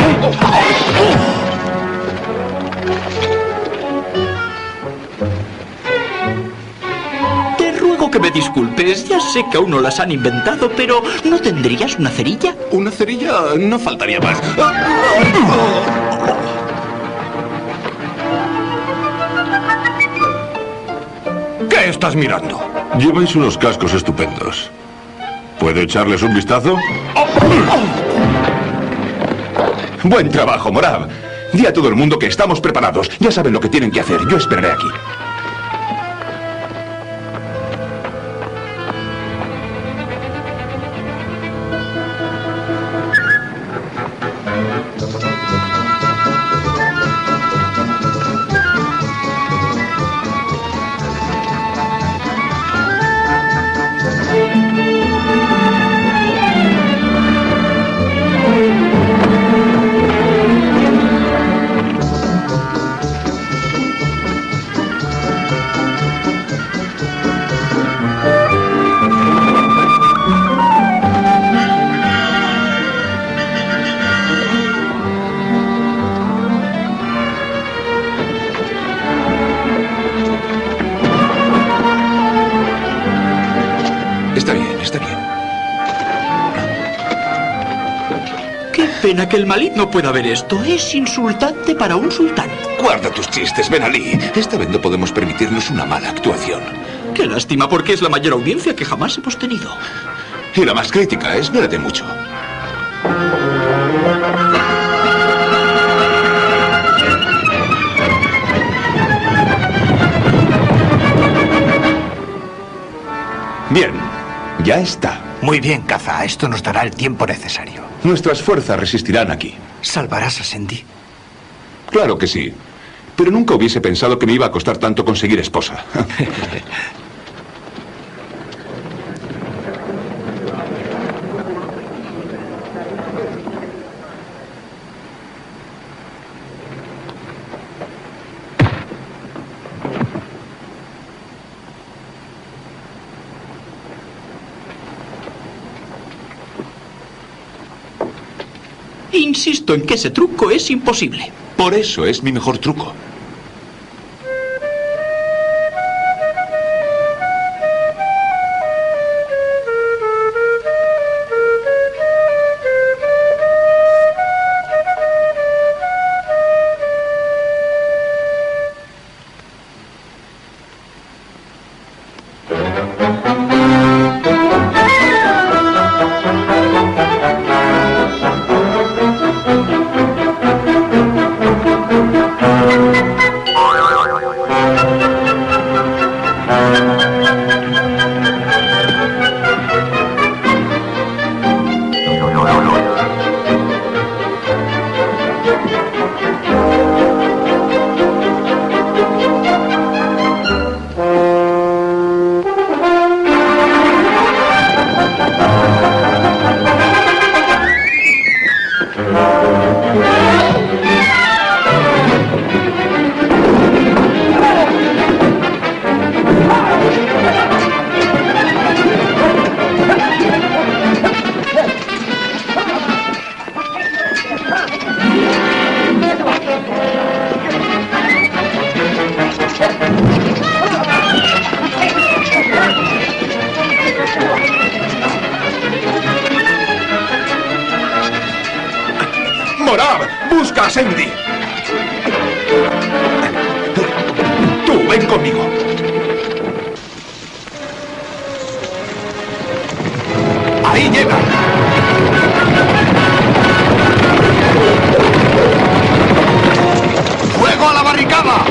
Te ruego que me disculpes. Ya sé que aún no las han inventado, pero ¿no tendrías una cerilla? Una cerilla no faltaría más. ¿Qué estás mirando? Lleváis unos cascos estupendos. ¿Puedo echarles un vistazo? Buen trabajo, Morab. Di a todo el mundo que estamos preparados. Ya saben lo que tienen que hacer. Yo esperaré aquí. pena que el Malid no pueda ver esto. Es insultante para un sultán. Guarda tus chistes, Ben Ali. Esta vez no podemos permitirnos una mala actuación. Qué lástima, porque es la mayor audiencia que jamás hemos tenido. Y la más crítica, espérate mucho. Bien, ya está. Muy bien, Caza. Esto nos dará el tiempo necesario. Nuestras fuerzas resistirán aquí. ¿Salvarás a Sendy? Claro que sí. Pero nunca hubiese pensado que me iba a costar tanto conseguir esposa. Insisto en que ese truco es imposible. Por eso es mi mejor truco. Morab, busca a Sendy. Tú, ven conmigo. Ahí llega. ¡Fuego a la barricada!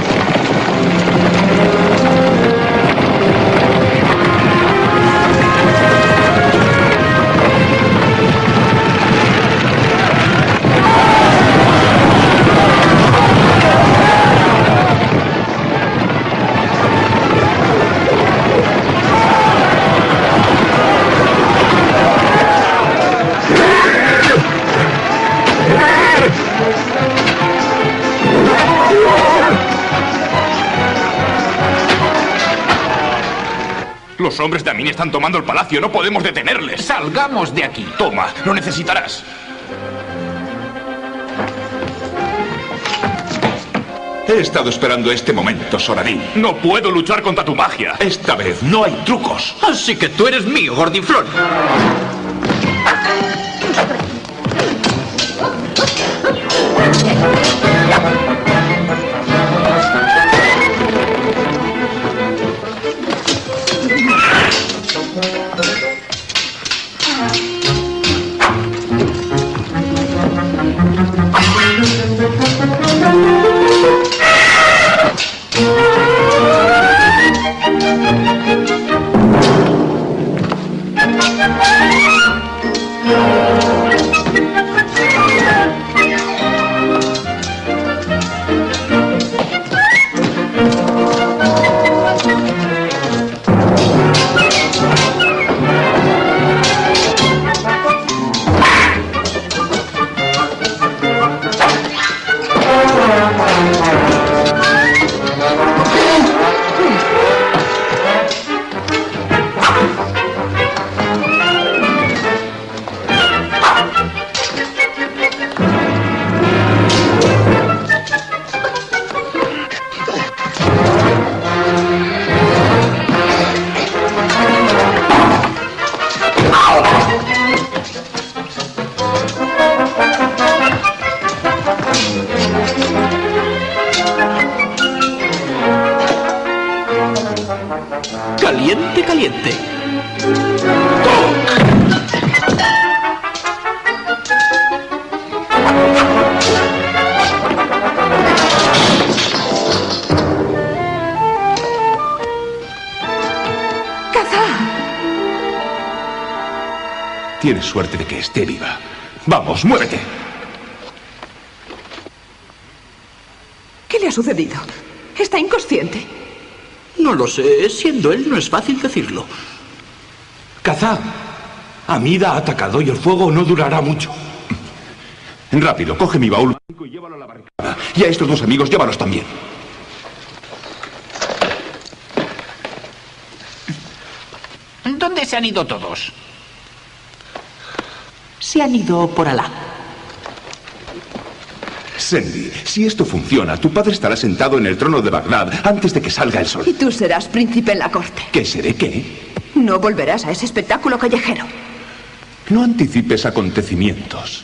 Los hombres de Amin están tomando el palacio. No podemos detenerles. Salgamos de aquí. Toma, lo necesitarás. He estado esperando este momento, Soradín. No puedo luchar contra tu magia. Esta vez no hay trucos. Así que tú eres mío, gordinflón. caliente, caliente. Tienes suerte de que esté viva. Vamos, muévete. ¿Qué le ha sucedido? ¿Está inconsciente? No lo sé. Siendo él, no es fácil decirlo. Kazá, Hamid ha atacado y el fuego no durará mucho. Rápido, coge mi baúl y llévalo a la barricada. Y a estos dos amigos, llévalos también. ¿Dónde se han ido todos? Se han ido por Alá. Sandy, si esto funciona, tu padre estará sentado en el trono de Bagdad antes de que salga el sol. Y tú serás príncipe en la corte. ¿Qué seré qué? No volverás a ese espectáculo callejero. No anticipes acontecimientos.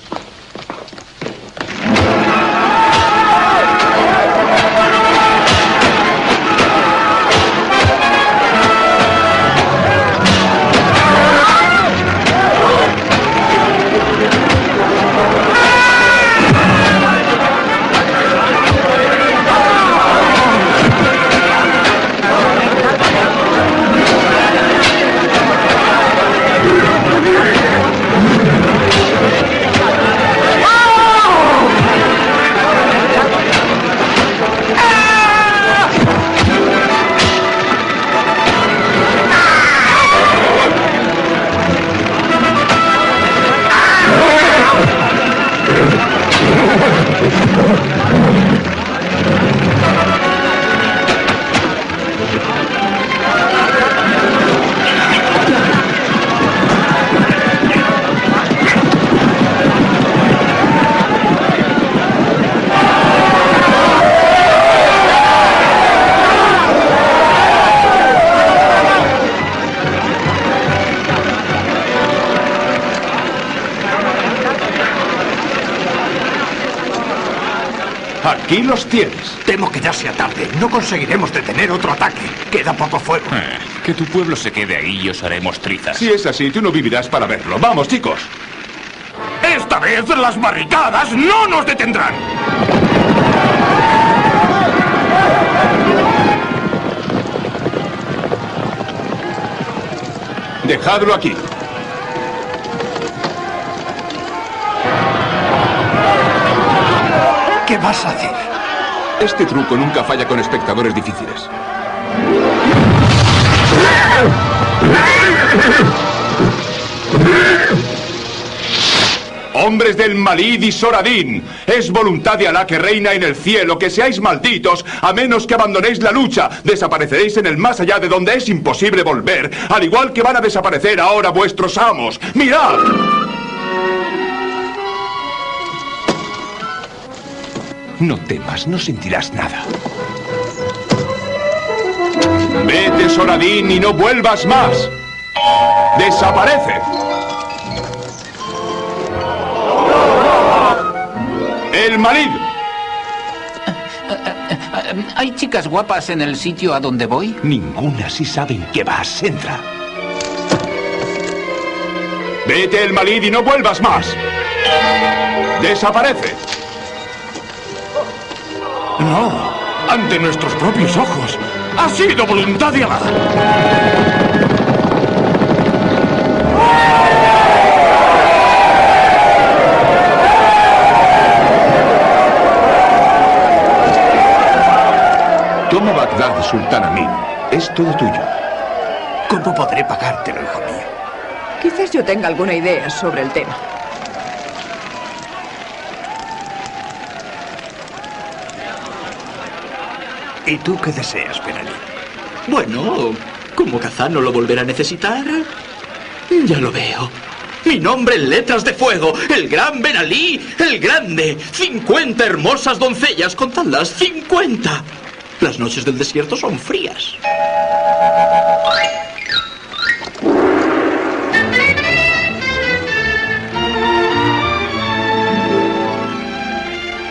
Aquí los tienes. Temo que ya sea tarde. No conseguiremos detener otro ataque. Queda poco fuego. Que tu pueblo se quede ahí y os haremos trizas. Si es así, tú no vivirás para verlo. Vamos, chicos. Esta vez las barricadas no nos detendrán. Dejadlo aquí. ¿Qué vas a hacer? Este truco nunca falla con espectadores difíciles. Hombres del Malid y Soradín, es voluntad de Alá que reina en el cielo que seáis malditos a menos que abandonéis la lucha. Desapareceréis en el más allá de donde es imposible volver, al igual que van a desaparecer ahora vuestros amos. ¡Mirad! No temas, no sentirás nada. Vete, Soradín, y no vuelvas más. ¡Desaparece! ¡El Malid! ¿Hay chicas guapas en el sitio a donde voy? Ninguna, si saben que vas. Entra. Vete, el Malid, y no vuelvas más. ¡Desaparece! No, ante nuestros propios ojos. Ha sido voluntad de Alá. Toma Bagdad, Sultán Amin. Es todo tuyo. ¿Cómo podré pagártelo, hijo mío? Quizás yo tenga alguna idea sobre el tema. ¿Y tú qué deseas, Ben Ali? Bueno, como Kazá no lo volverá a necesitar, ya lo veo. Mi nombre en letras de fuego, el gran Ben Ali, el grande. 50 hermosas doncellas, contadlas, 50. Las noches del desierto son frías.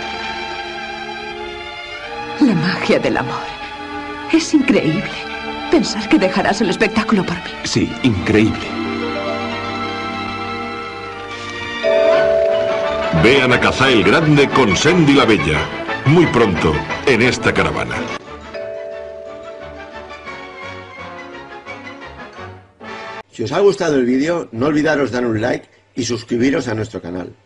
La magia del amor. Es increíble. Pensar que dejarás el espectáculo por mí. Sí, increíble. Vean a Kazá el Grande con Sendy la Bella. Muy pronto, en esta caravana. Si os ha gustado el vídeo, no olvidaros dar un like y suscribiros a nuestro canal.